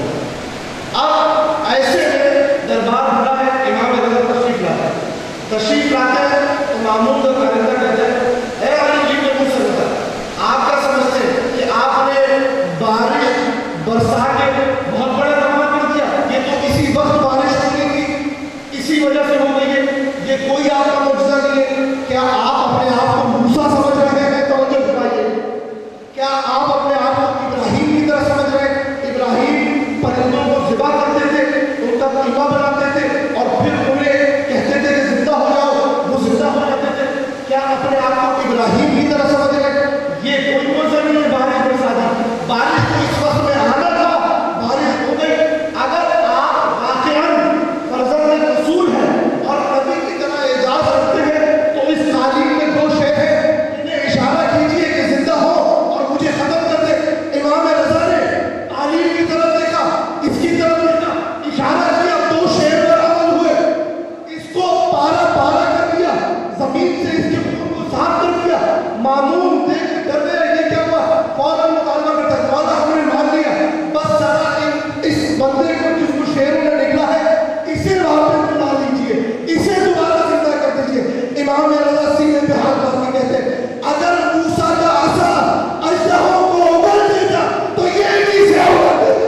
اب ایسے میں دربار بھرا ہے، امام رضا تشریف لاتا ہے، تشریف لاتا ہے تو مامون کا کارندہ کہتا ہے اے علی جی نے مجھ سے بتا آپ کیا سمجھتے ہیں کہ آپ نے بارش برسا کے بہت بڑا کام کر دیا؟ یہ تو اسی وقت بارش ہونے کی اسی وجہ سے ہو گئی ہے، یہ کوئی آپ کا معجزہ نہیں ہے. کیا آپ اپنے آپ کو موسیٰ سمجھ رہے ہیں؟ توجہ فرمائیے. کیا آپ اپنے آپ کو ابراہیم کی طرح سمجھ رہے ہیں؟ ابراہیم پرندوں کو ذبح کرتے تھے، ان کا قیمہ بناتے تھے اور پھر انہیں کہتے تھے کہ زندہ ہو جاؤ، وہ زندہ ہو جاتے تھے. کیا اپنے آپ کو ابراہیم کی طرح سمجھ رہے ہیں؟ یہ کوئی معجزہ نہیں ہے بارش برسا دی. بارش تو اس وقت میں آنا تھا، بارش ہو گئی. اگر آپ واقعاً فرزند رسول ہیں اور نبی کی طرح اعجاز رکھتے ہیں تو اس تعلیم میں دو شے ہیں، انہیں اشارہ کیجئے کہ زندہ ہو اور مجھے ختم کر دے. امام رضا نے تعلیم کی طرف دیکھا، اس کی طرف دیکھا، اشارہ کیا، دو شیر پر عمل ہوئے. اس کو پارا پارا کر دیا، زمین سے اس کے خون کو صاف کر دیا. مامون دیکھ کے ڈر گئے، یہ کیا ہوا؟ فوراً مطالبہ کرتا ہے، مولا ہم نے مان لیا، بس ذرا اس بندے کو جس کو شیروں نے نکلا ہے اسے واپس بلا لیجیے، اسے دوبارہ زندہ کر دیجیے. امام رضا سینے پہ ہاتھ ڈال کے کہتے ہیں اگر موسیٰ کا عصا اژدہوں کو اگل دیتا تو یہ بھی سے اگل دیتا.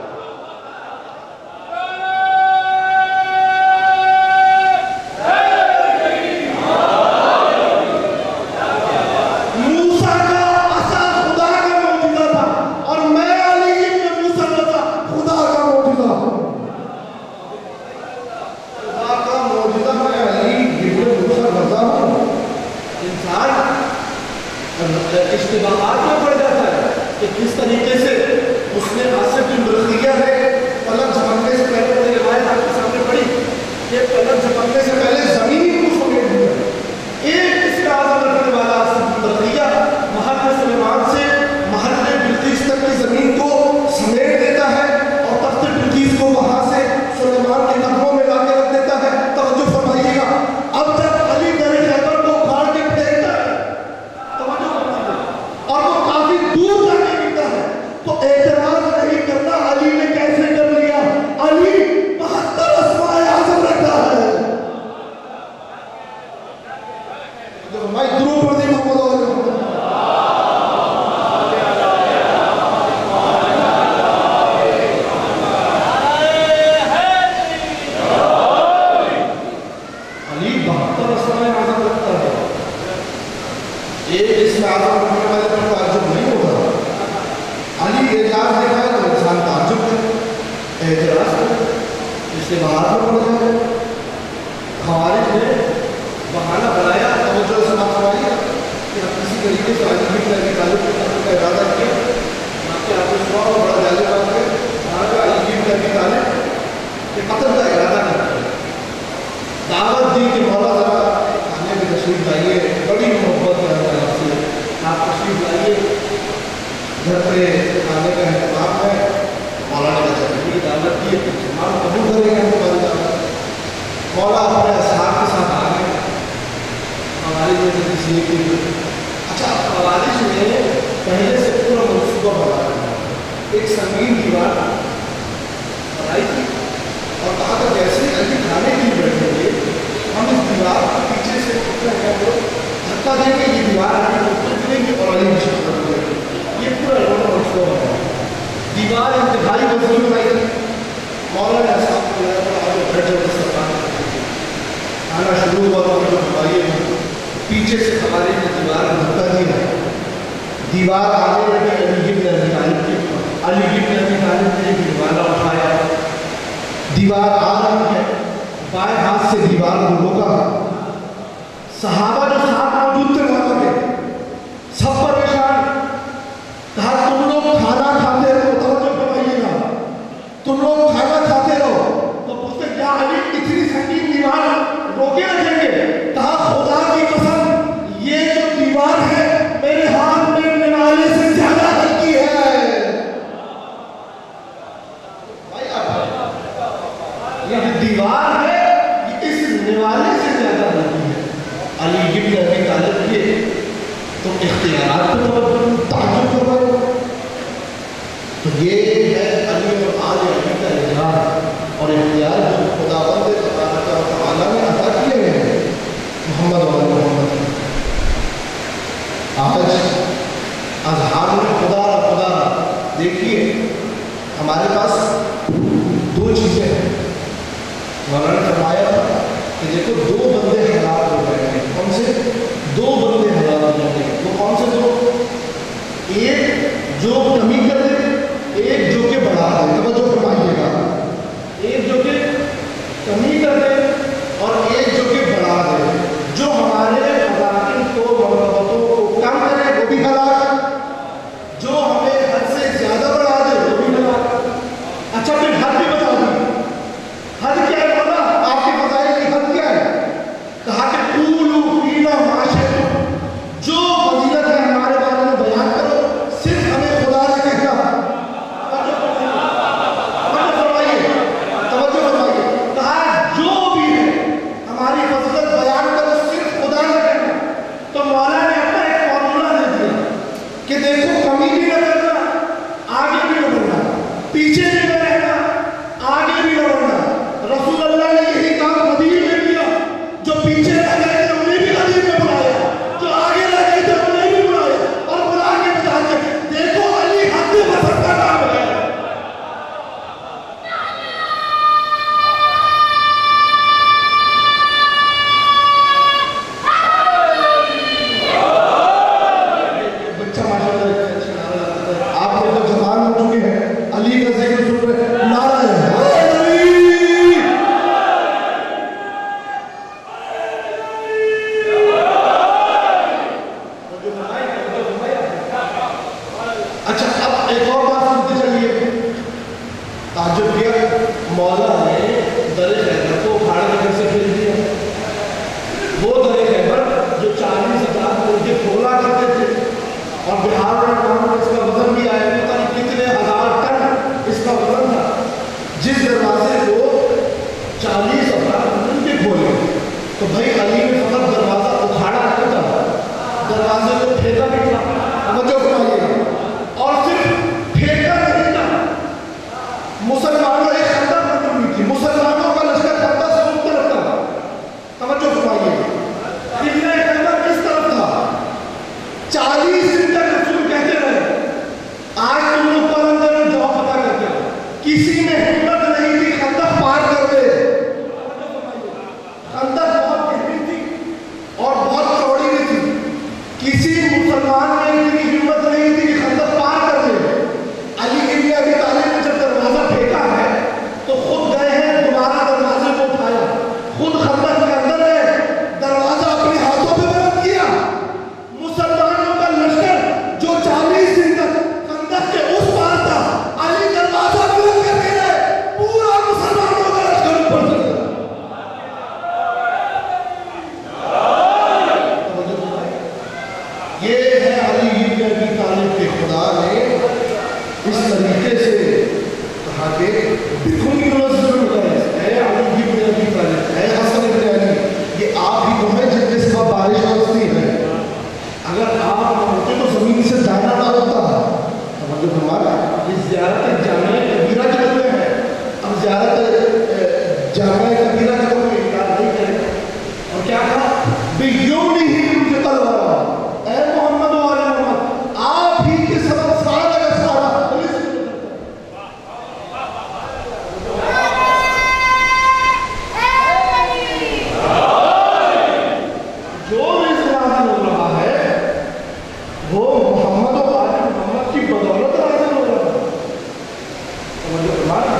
موسیٰ کا عصا خدا کا معجزہ تھا اور میں علی ابن موسیٰ تھا خدا کا معجزہ. خدا کا معجزہ میں علی ابن موسیٰ رضا ہوں. انسان اشتباہات میں پڑ جاتا ہے کہ کس طریقے سے اس نے آصف بن برقیہ نے پلک جھپکنے سے پہلے، میں نے روایت آپ کے سامنے پڑھی کہ پلک جھپکنے سے پہلے زمین کو سمیٹ دیا. ایک اس کا عزم رکھنے والا آصف بن برقیہ محل سلیمان سے محل بلقیس تک کی زمین کو سمیٹ دیتا ہے اور تخت بلقیس کو وہاں سے سلیمان کے قدموں میں لا کے رکھ دیتا ہے. توجہ فرمائیے گا، اب جب علی در خیبر کو کاٹ کے پھینکتا ہے، توجہ فرمائیے جو میں درود پڑھ دی محمد اور محمد علی بہتر اسماء اعظم رکھتا ہے. ایک اسم اعظم رکھنے والے پر تعجب نہیں ہوتا. علی اعجاز دیکھا ہے تو انسان تعجب ہے، اعجاز ہے، اس سے باہر میں پڑ جائے. خوارج نے بہانہ بنایا، توجہ سے بات کروائی کہ ہم کسی طریقے سے علی بن ابی طالب کے قتل کا ارادہ کیا. کہ آپ نے سنا اور بڑا جالب بات ہے، وہاں پہ علی بن ابی طالب کے قتل کا ارادہ کرتے ہیں. دعوت دی کہ مولا ذرا کھانے میں تشریف لائیے، بڑی محبت ہے آپ سے، آپ تشریف لائیے، گھر پہ کھانے کا اہتمام ہے. مولا نے کہا چلیے دعوت دی ہے، ہم قبول کریں گے ہماری دعوت. مولا اپنے اصحاب کے ساتھ آ گئے. ہماری جو کسی کی اچھا خوارج میں پہلے سے پورا منصوبہ بنا ایک سنگین دیوار بنائی تھی اور کہا تھا جیسے علی کھانے کے لیے بیٹھیں گے ہم اس دیوار کے پیچھے سے دھکا دیں گے، یہ دیوار گریں گے اور علی کی شکل ہو جائے گی. یہ پورا انہوں نے منصوبہ بنایا. دیوار انتہائی وزیر بنائی تھی. مولا نے اصحاب کو بلایا تھا اور بیٹھ جاؤ سرکار آنا شروع ہوا تو جو بھائیے پیچھے سے ہمارے دیوار کو دھکا دیا. دیوار آگے رکھی علی بن ابی طالب کے علی بن ابی طالب نے ایک دیوارہ اٹھایا. دیوار آ رہی ہے، بائیں ہاتھ سے دیوار کو روکا. صحابہ جو ساتھ موجود تھے وہاں کے سب پریشان. کہا تم لوگ کھانا کھاتے رہو، توجہ فرمائیے گا، تم لوگ کھانا کھاتے رہو. تو پوچھتے کیا علی اتنی سنگین دیوار روکے رکھیں گے؟ کہا خدا کی قسم یہ جو دیوار ہے میرے ہاتھ میں نوالے سے زیادہ ہلکی ہے. یہ دیوار ہے یہ اس نوالے سے زیادہ ہلکی ہے. علی بن ابی طالب کے تو اختیارات کو تعجب کر رہے ہو. تو یہ ہے علی اور آل علی کا اختیار اور اختیار جو خداوند تبارک و تعالیٰ نے عطا کیے ہیں محمد و محمد. آج اذہان میں خدا اور خدا دیکھیے ہمارے پاس دو چیزیں ہیں. مولانا نے فرمایا کہ دیکھو دو بندے ہلاک ہو گئے ہیں. کون سے دو بندے ہلاک ہو جائیں گے؟ وہ کون سے دو؟ ایک جو کمی کر دے، ایک جو کہ بڑھا دے. توجہ فرمائیے گا، ایک جو کہ کمی کر دے اور ایک جو کہ بڑھا دے. جو ہمارے مذاکر کو محبتوں کو کم کرے وہ بھی ہلاک، جو ہمیں حد سے زیادہ بڑھا دے وہ بھی ہلاک. اچھا پھر حد بھی بتا دی. حد کیا ہے بولا؟ آپ کے فضائل کی حد کیا ہے؟ کہا کہ قولوا فینا ما شئتم، جو فضیلت ہے ہمارے بارے میں بیان کرو، صرف ہمیں خدا نے کہنا. توجہ فرمائیے، توجہ فرمائیے. کہا جو بھی ہے ہماری فضیلت بیان کرو، صرف خدا نے کہنا. تو مولا نے اپنا ایک فارمولا دے دیا کہ دیکھو کمی بھی نہ کرنا، آگے بھی نہ بڑھنا، پیچھے بھی نہ رہنا، آگے بھی نہ بڑھنا. رسول اللہ نے یہی کام قدیم میں کیا. جو پیچھے رہ گئے تھے انہیں بھی قدیم میں بلایا، جو آگے رہ گئے تھے انہیں بھی بلایا اور بلا کے بتا کے دیکھو علی حد بسر کا نام ہے. بچہ ماشاء اللہ آپ لوگ جوان ہو چکے ہیں، علی کا ذکر سن رہے، نعرہ ہے مسلمانوں کا لشکر خندق سے اس طرف تھا. توجہ فرمائیے. قبلہ خندق کس کسی مسلمان نے اتنی ہمت نہیں تھی کہ خندق پار کر لے. علی ابن ابی طالب نے جب دروازہ پھینکا ہے تو خود گئے ہیں, دوبارہ دروازے کو اٹھایا, خود خندق کے اندر گئے, دروازہ اپنے ہاتھوں پہ بند کیا. مسلمانوں کا لشکر جو چالیس دن تک خندق کے اس پار تھا, علی دروازہ بند کر کے گئے, پورا مسلمانوں کا لشکر اوپر چل گیا. یہ ہے علی ابن ابی طالب کے خدا نے اس طریقے سے کہا کہ بکم یونس اے علی ابن ابی طالب, اے حسن ابن علی, یہ آپ ہی تو ہیں جن کے سوا بارش برستی ہے. اگر آپ ہوتے تو زمین سے دانا نہ ہوتا. سمجھو ہمارا یہ زیارت جامعہ کبیرہ کے بندے ہیں. اب زیارت جامعہ کبیرہ کا کوئی انکار نہیں کرے. اور کیا کہا بیوم ہی مجھے تلوارا, اے محمد و آل محمد آپ ہی کے سبب سارا کا سارا جو اسلام ہو رہا ہے وہ محمد و آل محمد کی بدولت حاصل ہو رہا ہے. سمجھو ہمارا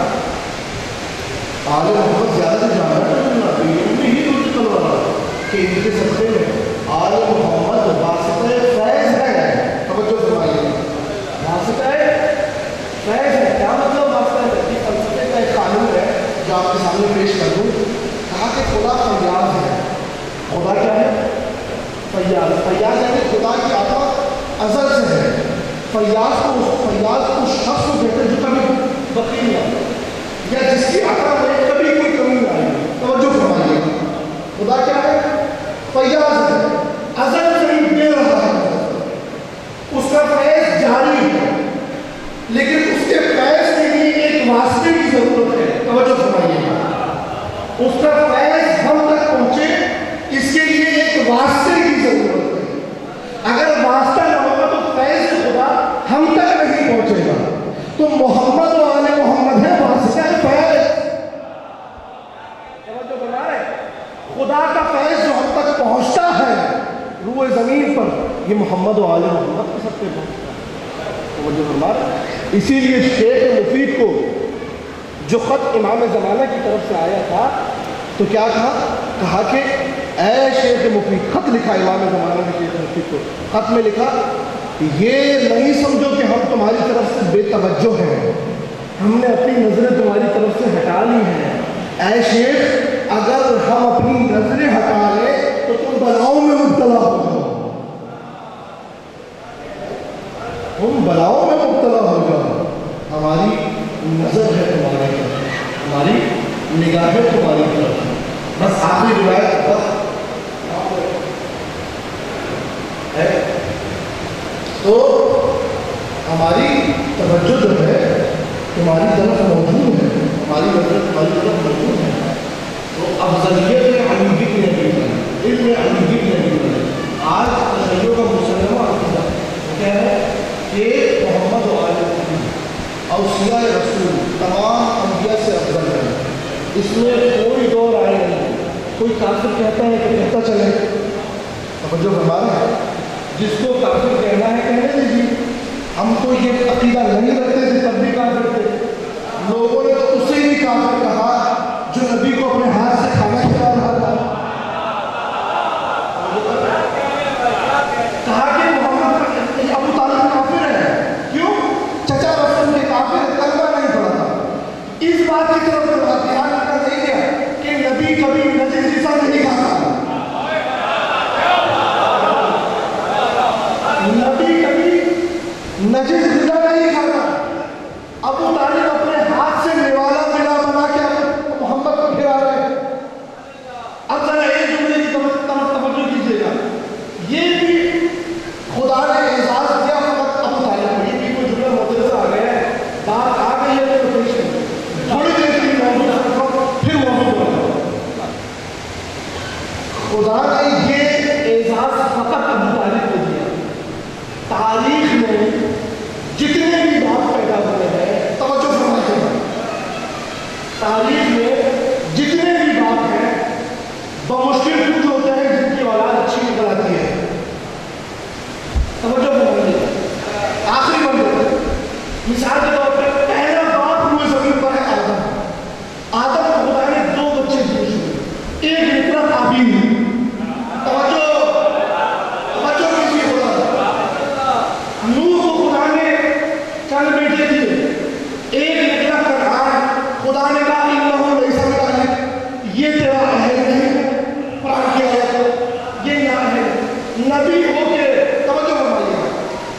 آل محمد زیادہ سے زیادہ بیوم ہی مجھے تلوارا کہ ان کے صدقے میں آل محمد واسطہ فیض ہے. توجہ فرمائیے, واسطہ فیض ہے. کیا مطلب واسطہ ہے؟ کہ فلسفے کا ایک قانون ہے جو آپ کے سامنے پیش کر دوں. کہا کہ خدا فیاض ہے. خدا کیا ہے؟ فیاض. فیاض یعنی خدا کی عطا ازل سے ہے. فیاض کو فیاض اس شخص کو کہتے ہیں جو کبھی بخیل نہ ہو یا جس کی عطا میں کبھی کوئی کمی نہ آئی. توجہ فرمائیے, خدا کیا ہے؟ فیاض ہے, ازل سے ہی دے رہا ہے, اس کا فیض جاری ہے, لیکن اس کے فیض کے لیے ایک واسطے کی ضرورت ہے. توجہ فرمائیے, اس کا فیض ہم تک پہنچے اس کے لیے ایک واسطے کی ضرورت ہے. اگر واسطہ نہ ہوگا تو فیض خدا ہم تک نہیں پہنچے گا. تو محمد و آل محمد ہے واسطہ فیض. توجہ بنا رہے, خدا کا فیض جو ہم تک پہنچتا ہے روئے زمین پر, یہ محمد و آل محمد کے سب پہ پہنچتا ہے. توجہ فرما رہے. اسی لیے شیخ مفید کو جو خط امام زمانہ کی طرف سے آیا تھا تو کیا کہا؟ کہا کہ اے شیخ مفید, خط لکھا امام زمانہ نے شیخ مفید کو, خط میں لکھا یہ نہیں سمجھو کہ ہم تمہاری طرف سے بے توجہ ہیں, ہم نے اپنی نظریں تمہاری طرف سے ہٹا لی ہیں. اے شیخ اگر ہم اپنی نظریں ہٹا لیں تو تم بلاؤں میں مبتلا ہو جاؤ, تم بلاؤں میں مبتلا ہو جاؤ. ہماری نظر ہے تمہارے طرف, ہماری نگاہ ہے تمہاری طرف. بس آخری روایت ہے تو ہماری توجہ جو ہے تمہاری طرف موجود ہے, ہماری نظر تمہاری طرف موجود ہے. تو افضلیت علی ابن ابی طالب, علم علی ابن ابی طالب. آج تشیع کا مسلمہ عقیدہ کیا ہے کہ محمد و آل محمد اوصیاء رسول تمام انبیاء سے افضل ہے. اس میں کوئی دو رائے نہیں. کوئی کافر کہتا ہے کہ کہتا چلے, توجہ فرما رہے ہیں, جس کو کافر کہنا ہے کہنے دیجیے. ہم تو یہ عقیدہ نہیں رکھتے تھے تب بھی کافر تھے. لوگوں نے تو اسے ہی کافر کہا جو نبی کو اپنے ہاتھ سے کھانا کھلا رہا تھا. کہا کہ محمد ابو طالب کافر ہے. کیوں؟ چچا رسول کے کافر کلمہ نہیں پڑھا تھا. اس بات کی طرف دھیان رکھا نہیں گیا کہ نبی کبھی نجس جسم نہیں کھاتا. نبی کبھی نجس غذا نہیں کھاتا. ابو طالب اپنے ہاتھ سے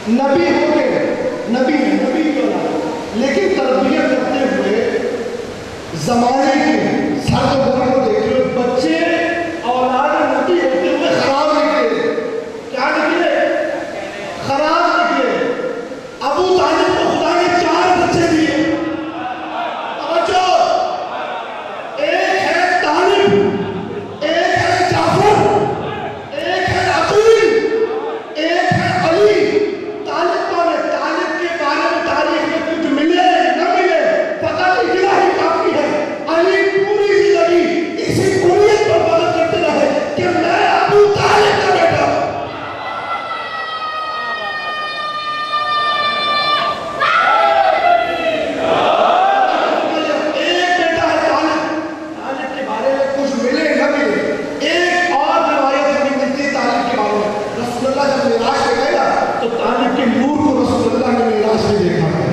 نبی ہو گئے، نبی ہے، نبی کی اولاد، لیکن تربیت کرتے ہوئے زمانے کے سر و گھر کو دیکھ رہے ہو، بچے اولاد نبی ہوتے ہوئے خراب نکلے. کیا نکلے؟ خراب نکلے. ابو طالب کو خدا نے چار بچے دیے. توجہ، ایک ہے طالب، ایک ہے جعفر، ایک ہے عقیل، ایک ہے علی. طالب کون ہے؟ طالب کے بارے میں تاریخ میں کچھ ملے نہ ملے پتہ اتنا ہی کافی ہے. علی پوری زندگی اسی بنیاد پر مدد کرتے رہے کہ میں ابو طالب کا بیٹا ہوں. ایک بیٹا ہے طالب، طالب کے بارے میں کچھ ملے نہ ملے. ایک اور روایت ہمیں ملتی ہے طالب کے بارے میں. رسول اللہ جب معراج پہ گئے نا تو طالب کے نور کو رسول اللہ نے معراج پہ دیکھا ہے.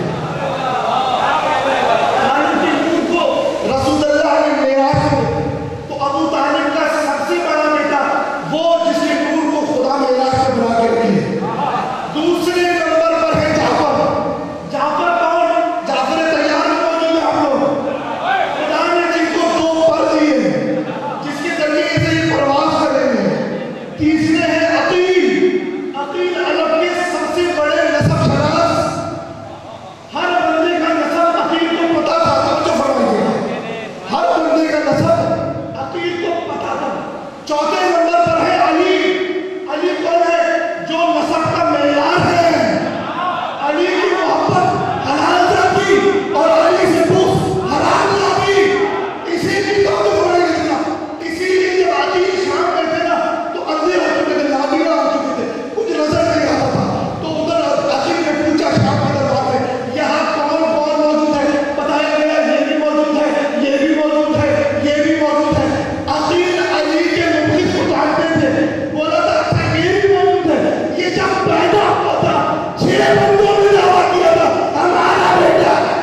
طالب کے نور کو رسول اللہ نے معراج پہ. تو ابو طالب کا سب سے بڑا بیٹا وہ جس کے نور کو خدا معراج پہ بنا کے رکھی ہے. دوسرے نمبر پر ہے جعفر. جعفر کون؟ جعفر تیار میں موجود ہے ہم لوگ. خدا نے جن کو دو پر دیے جس کے ذریعے سے یہ پرواز کر رہے ہیں. تیسرے ہیں عقیل. عقیل عرب کے سب سے بڑے نسب شناس. ہر بندے کا نسب عقیل کو پتا تھا. توجہ فرمائیے، ہر بندے کا نسب عقیل کو پتا تھا. چوتھے نمبر پر ہے علی. علی کون ہے؟ جو نسب کا معیار ہے. علی کی محبت حلال ذاتی اور علی سے بغض حرام ذاتی. اسی لیے تو تو بڑے لکھنا، اسی لیے جب علی شام میں تھے نا تو اندھے ہو چکے تھے، نابینا ہو چکے تھے، کچھ نظر نہیں آتا تھا. تو ادھر عقیل نے پوچھا شام کے دربار میں یہاں کون کون موجود ہے؟ بتایا گیا یہ بھی موجود ہے، یہ بھی موجود ہے، یہ بھی موجود ہے. عقیل علی کے مخلص کو جانتے تھے. بولا تھا اچھا یہ بھی موجود ہے. یہ جب پیدا ہوا تھا چھ بندوں نے دعویٰ کیا تھا ہمارا بیٹا ہے.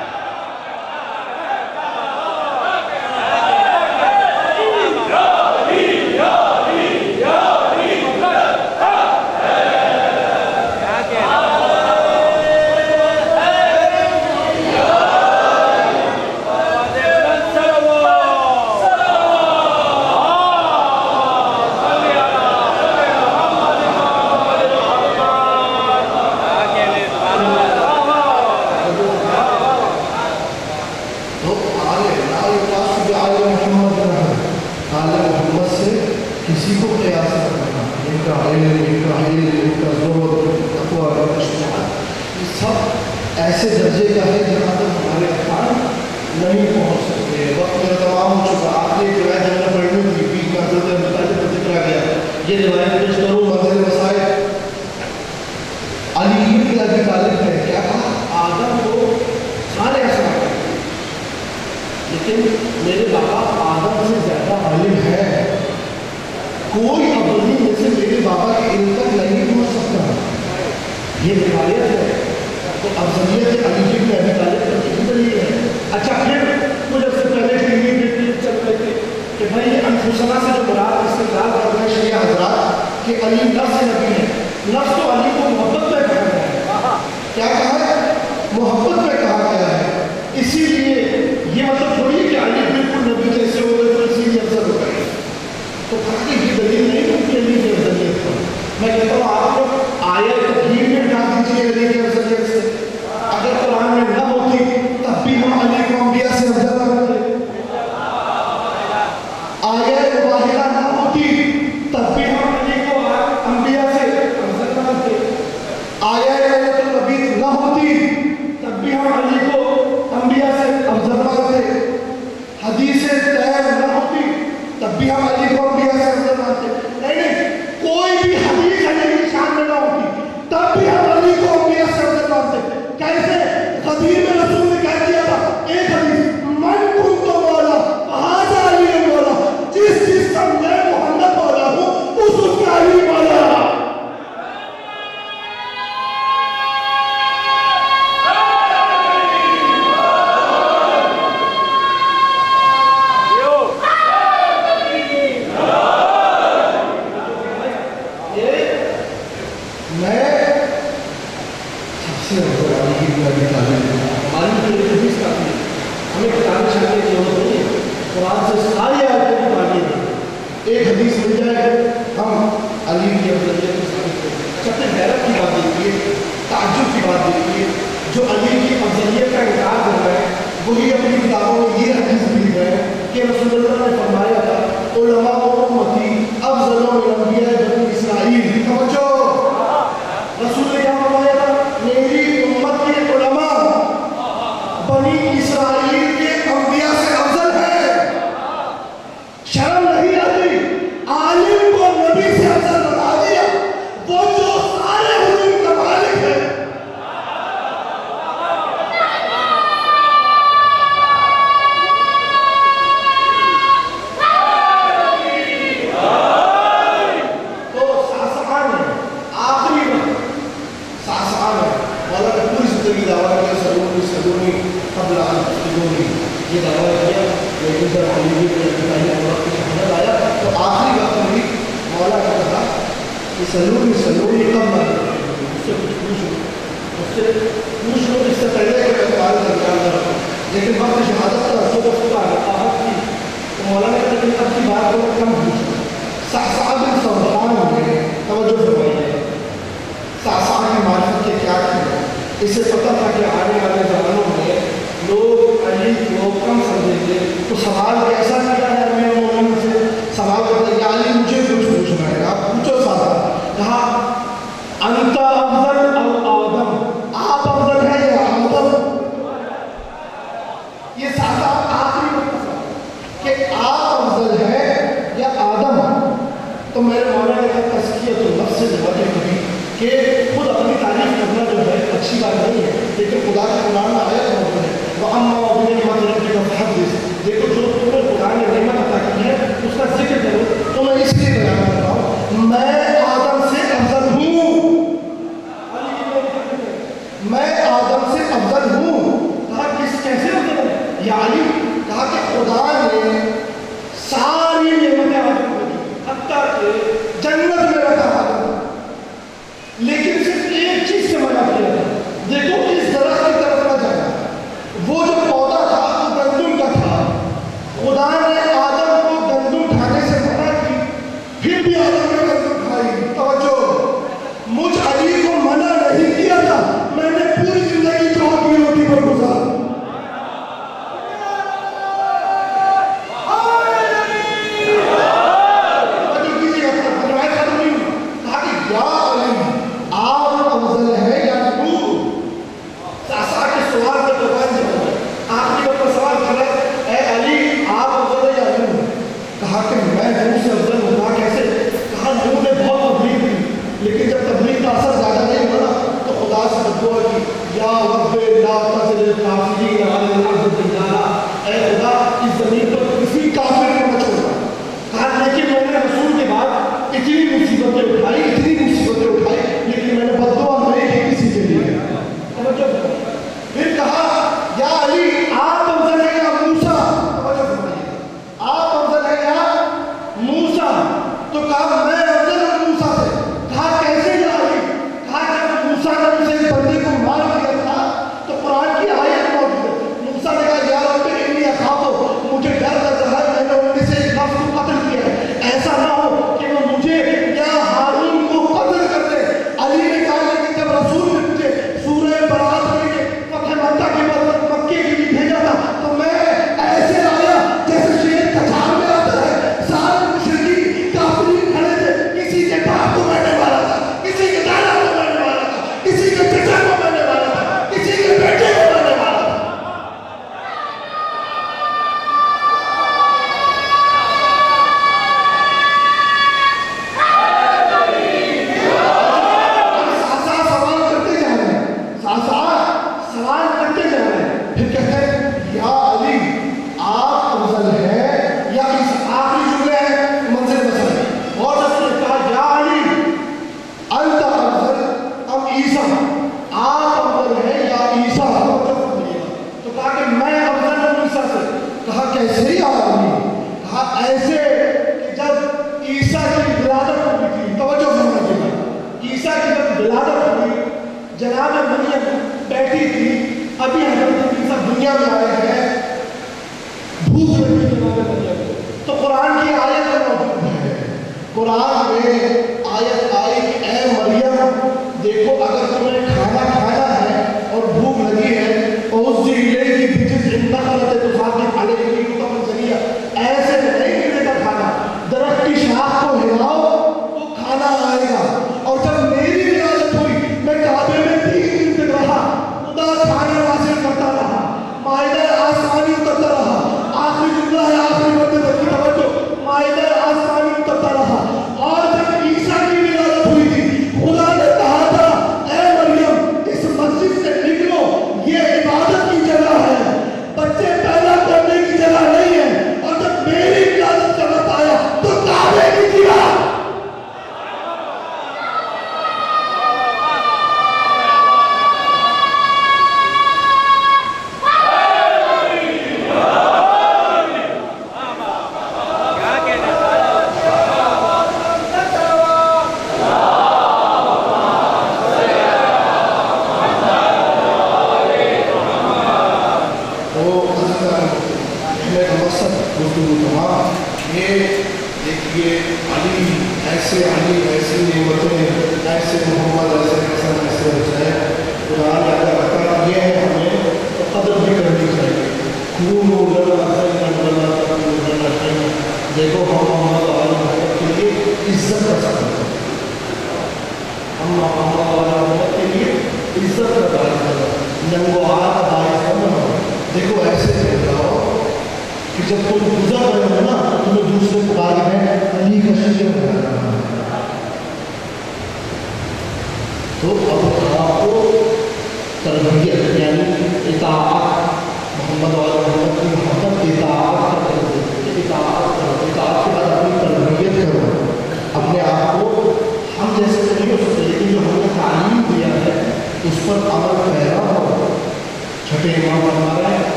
تو آلے لا یقاس بعال محمد رہا، آل محمد سے کسی کو قیاس نہ کرنا. ان کا علم، ان کا علم، ان کا زور، تقویٰ اور اجتہاد، یہ سب ایسے درجے کا ہے جہاں تک ہمارے افعال نہیں پہنچ سکتے. وقت میرا تمام ہو چکا. آپ نے ایک روایت ہم نے پڑھنی تھی، بیچ میں حضرت مطالب کا ذکر آ گیا. یہ روایت پیش کروں منزل مسائل. علی بن ابی طالب نے کیا کہا؟ آدم کو سارے اسماء ہیں لیکن میرے بابا آدم سے زیادہ عالم ہے. کوئی ابدی میں سے میرے بابا کے علم تک نہیں پہنچ سکتا. یہ روایت ہے. تو افضلیت علی بن ابی طالب کا یہی دلیل ہے. اچھا پھر کچھ عرصے پہلے ٹی وی پہ چل رہے تھے کہ بھائی انفسنا سے جو مراد استدلال کر رہے ہیں شیعہ حضرات کہ علی نفس نبی ہے. نفس تو علی کو محبت میں کہا گیا ہے. کیا کہا ہے؟ محبت میں کہا گیا ہے. اسی لیے یہ مطلب تھوڑی ہے کہ علی بالکل نبی جیسے ہو گئے تو اسی لیے افضل ہو گئے. تو باقی یہ دلیل نہیں ہوتی علی کی افضلیت پر. میں کہتا ہوں آپ لوگ آیت تکلیف میں ہٹا دیجیے علی کی افضلیت سے. اگر قرآن میں نہ ہوتی تب بھی ہم علی کو انبیاء سے افضل کرتے. آیت مباہلہ نہ ہوتی تب بھی ہم علی کو انبیاء سے افضل کرتے. آیت النبی نہ ہوتی تب بھی ہم علی کو انبیاء سے افضل مانتے. حدیث طیب نہ ہوتی تب بھی ہم علی کو انبیاء سے افضل مانتے. نہیں نہیں، کوئی بھی حدیث علی کی شان میں نہ ہوتی تب بھی ہم علی کو انبیاء سے افضل مانتے. کیسے؟ قدیم میں رسول نے کہہ دیا تھا ایک حدیث، من کنت مولا فہذا علی مولا. جس جس کا میں محمد مولا ہوں اس اس کا علی مولا. سے علی بن ابی طالب معلوم تو ایک حدیث کافی ہے، ہمیں کتابیں چھاپنے کی ضرورت نہیں ہے، قرآن سے ساری آیتیں کی تعلیم ہے، ایک حدیث مل جائے ہم علی کی افضلیت کو ثابت کریں۔ اچھا اپنے حیرت کی بات دیکھیے، تعجب کی بات دیکھیے، جو علی کی افضلیت کا انکار کر رہے ہیں وہی اپنی کتابوں میں یہ حدیث بھی ہے کہ رسول اللہ نے فرمایا تھا علماء امتی افضل من انبیاء بنی اسرائیل۔ توجہ، رسول نے کیا فرمایا تھا؟ میری امت کے علماء بنی اسرائیل کے انبیاء سے افضل ہے۔ شرم نہیں آتی؟ عالم کو نبی سے افضل بتا دیا، وہ جو سارے علوم کا مالک ہے۔ قبل ان تفتنونی، یہ دعویٰ کیا لیکن جب علی بن ابی طالب عورت کی شہادت آیا تو آخری وقت میں مولا نے کہا کہ سلونی سلونی قبل ان تفتنونی، اس سے کچھ پوچھو، اس سے پوچھ لو اس سے پہلے کہ میں تمہارے درمیان میں رہوں۔ لیکن وقت شہادت کا رسول کا آہت کی تو مولا نے کہا کہ اب کی بات کو کم پوچھو۔ صعصعہ بن ثعبان ہوئے، توجہ فرمائیے، صعصعہ کی معرفت کے کیا تھے؟ اسے پتہ تھا کہ آنے والے زمانوں میں لوگ علی کو کم سمجھیں گے، تو سوال کیسا کیا ہے امیر المومنین سے؟ سوال کرتا ہے کہ علی مجھے کچھ پوچھنا ہے، آپ پوچھو سادہ۔ کہا انت افضل او آدم، آپ افضل ہیں یا آدم؟ یہ سادہ آخری وقت کہ آپ افضل ہیں یا آدم؟ تو میرے مولا نے کہا تزکیۃ النفس سے جواب کبھی کہ خود اپنی تعریف کرنا جو ہے اچھی بات نہیں ہے، لیکن خدا کے قرآن میں آیت موجود ہے وَأَمَّا بِنِعْمَتِ رَبِّكَ فَحَدِّثْ۔ دیکھو جو تمہیں قرآن نے نعمت عطا کی ہے اس کا ذکر کرو۔ تو میں اس لیے بیان کر رہا ہوں میں آدم سے افضل ہوں، میں آدم سے افضل ہوں۔ کہا کس کیسے افضل ہے یا علی؟ کہا کہ خدا نے ساری نعمتیں آدم کو دی، حتیٰ کہ جنت میں رکھا آدم، لیکن صرف ایک چیز سے منع کیا تھا، دیکھو اس درخت کی طرف نہ جانا، وہ جو پودا جہاں جو مریم بیٹھی تھی، ابھی حضرت عیسیٰ دنیا میں آئے ہیں، بھوک لگی جناب مریم کو، تو قرآن کی آیت موجود ہے، قرآن میں آیت آئی کہ اے مریم دیکھو اگر تمہیں کھانا کھانا ہے اور بھوک لگی ہے اور اس جی لے کی بجز انتقلت تو ساتھ علیہ کی مطمئن ذریعہ ایسے نہیں ملے گا کھانا، درخت کی شاخ کو ہلاؤ تو کھانا آئے گا۔ اور جب میری ولادت ہوئی میں کعبے میں تین دن تک رہا، خدا کھانا حاصل کرتا رہا، مائدہ آسمانی اترتا رہا، آخری جملہ ہے آخری مرتبہ کی توجہ، مائدہ آسمانی اترتا رہا، اور جب عیسیٰ کی ولادت ہوئی تھی خدا نے کہا تھا اے مریم اس مسجد سے نکلو، یہ عبادت کی جگہ ہے، بچے پیدا کرنے کی جگہ نہیں ہے، اور جب میری ولادت کا وقت آیا تو کعبے کی دیوار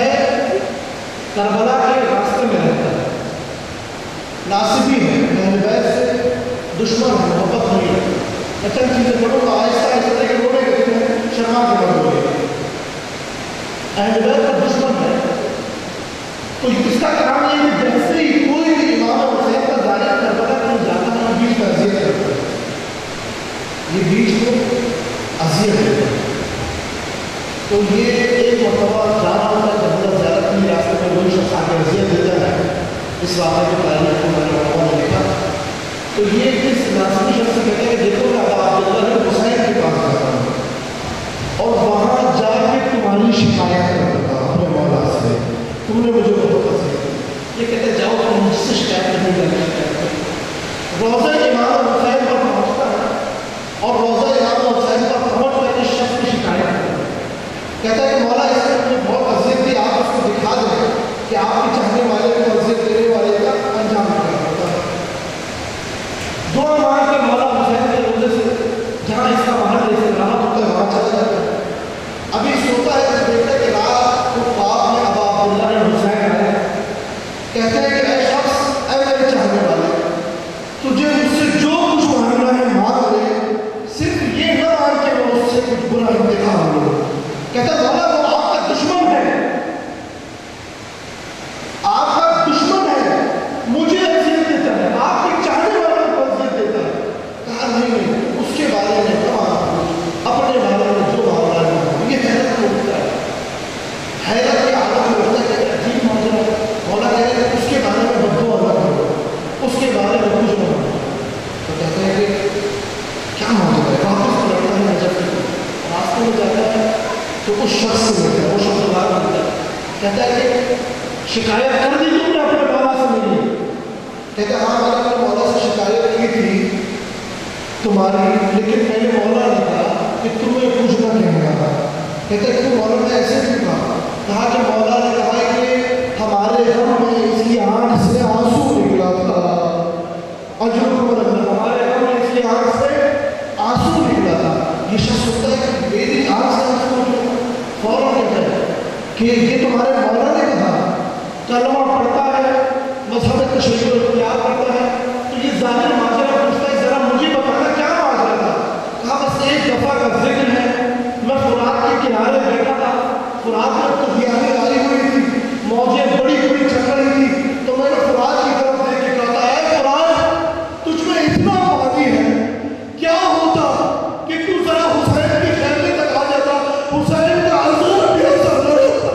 کربلا کے راستے میں رہتا ہے، ناصبی ہے، دشمن ہے، محبت نہیں ہے. میں چند چیزیں پڑھوں گا آہستہ آہستہ، لیکن رونے کے دن ہے، شرما کے بڑھ ہوئے. اہل بیت کا دشمن ہے. تو اس کا کام یہ ہے جیسے ہی کوئی بھی امام حسین کا ظاہر کربلا میں جاتا ہے بیچ میں اذیت کرتا ہے. یہ بیچ میں اذیت کرتا ہے. تو یہ ایک مرتبہ جا رہا ہوتا ہے جب زیارت کی راستے میں کوئی شخص آ کے اذیت دیتا ہے. اس واقعے کو تاریخ کو میں نے علماء نے لکھا. تو یہ کس ناسمی شخص سے کہتے ہیں کہ دیکھو میں ابا عبداللہ حسین کے پاس جاتا ہوں اور وہاں جا کے تمہاری شکایت کرتا ہوں اپنے مولا سے، تم نے مجھے بہت پسند. یہ کہتے ہیں جاؤ تم مجھ سے شکایت نہیں کرنی، شکایت کرو. روزہ امام حسین پر پہنچتا ہے اور روزہ امام حسین پر پہنچ کر اس شخص کی شکایت کرتا ہے. کہتا ہے کہ مولا اس نے مجھے بہت اذیت دی، آپ اس کو دکھا دیں کہ آپ کے چاہنے والے کو اذیت دینے والے کا انجام کیا ہوتا ہے. دعا مانگ کے مولا حسین کے روزے سے جہاں اس کا محل جیسے رہا ہوتا ہے وہاں چلا جاتا ہے. ابھی سوتا ہے تو دیکھتا ہے کہ رات کو خواب میں ابا عبداللہ حسین آئے. کہتے ہیں کہ اے شخص، اے میرے چاہنے والے، تجھے مجھ سے جو کچھ مانگنا ہے مانگ لے، صرف یہ نہ مان کے میں اس سے کچھ برا انتخاب لوں. کہتا ہے مولا وہ آپ کا دشمن ہے، آپ کا دشمن ہے، مجھے اذیت دیتا ہے، آپ کے چاہنے والوں کو اذیت دیتا ہے. کہا نہیں نہیں، اس کے بارے میں تمام اپنے بارے میں جو معاملہ ہے. یہ حیرت کو اٹھتا ہے، حیرت کے عالم میں اٹھتا ہے کہ عجیب معاملہ ہے. مولا کہتے ہیں اس کے بارے میں بدعا نہ کرو، اس کے بارے میں کچھ نہ کرو. تو کہتے ہیں کہ کیا معاملہ ہے. واپس لڑتا ہے جب راستے میں جاتا ہے تو اس شخص سے ملتا ہے، وہ شخص بات ملتا ہے. کہتا ہے کہ شکایت کر دی تم نے اپنے مولا سے ملی. کہتے ہیں ہاں میں نے اپنے مولا سے شکایت کی تھی تمہاری، لیکن میں نے مولا نے کہا کہ تمہیں کچھ نہ کہنا تھا. کہتے ہیں کہ مولا نے ایسے کیوں کہا؟ کہا کہ مولا نے کہا کہ ہمارے غم میں اس کی آنکھ سے آنسو نکلا تھا. اجر کو ہمارے غم میں اس کی آنکھ سے آنسو نکلا تھا. یہ شخص ہوتا ہے کہ میری آنکھ سے آنسو نکلا. فوراً کہتا ہے کہ یہ تمہارے مولا نے کہا. کلمہ پڑھتا ہے، مذہب تشیع اختیار کرتا ہے. تو یہ ظاہر ماجرا پوچھتا ہے ذرا مجھے بتانا کیا ماجرا تھا. کہا بس ایک دفعہ کا ذکر ہے، میں فرات کے کنارے بیٹھا تھا، فرات میں طوفانیں آئی ہوئی تھی، موجیں بڑی بڑی چل رہی تھی. تو میں نے فرات کی طرف دیکھ کے کہا اے فرات، تجھ میں اتنا پانی ہے، کیا ہوتا کہ تو ذرا حسین کے خیمے تک آ جاتا، حسین کا عذر بھی اثر نہ ہوتا.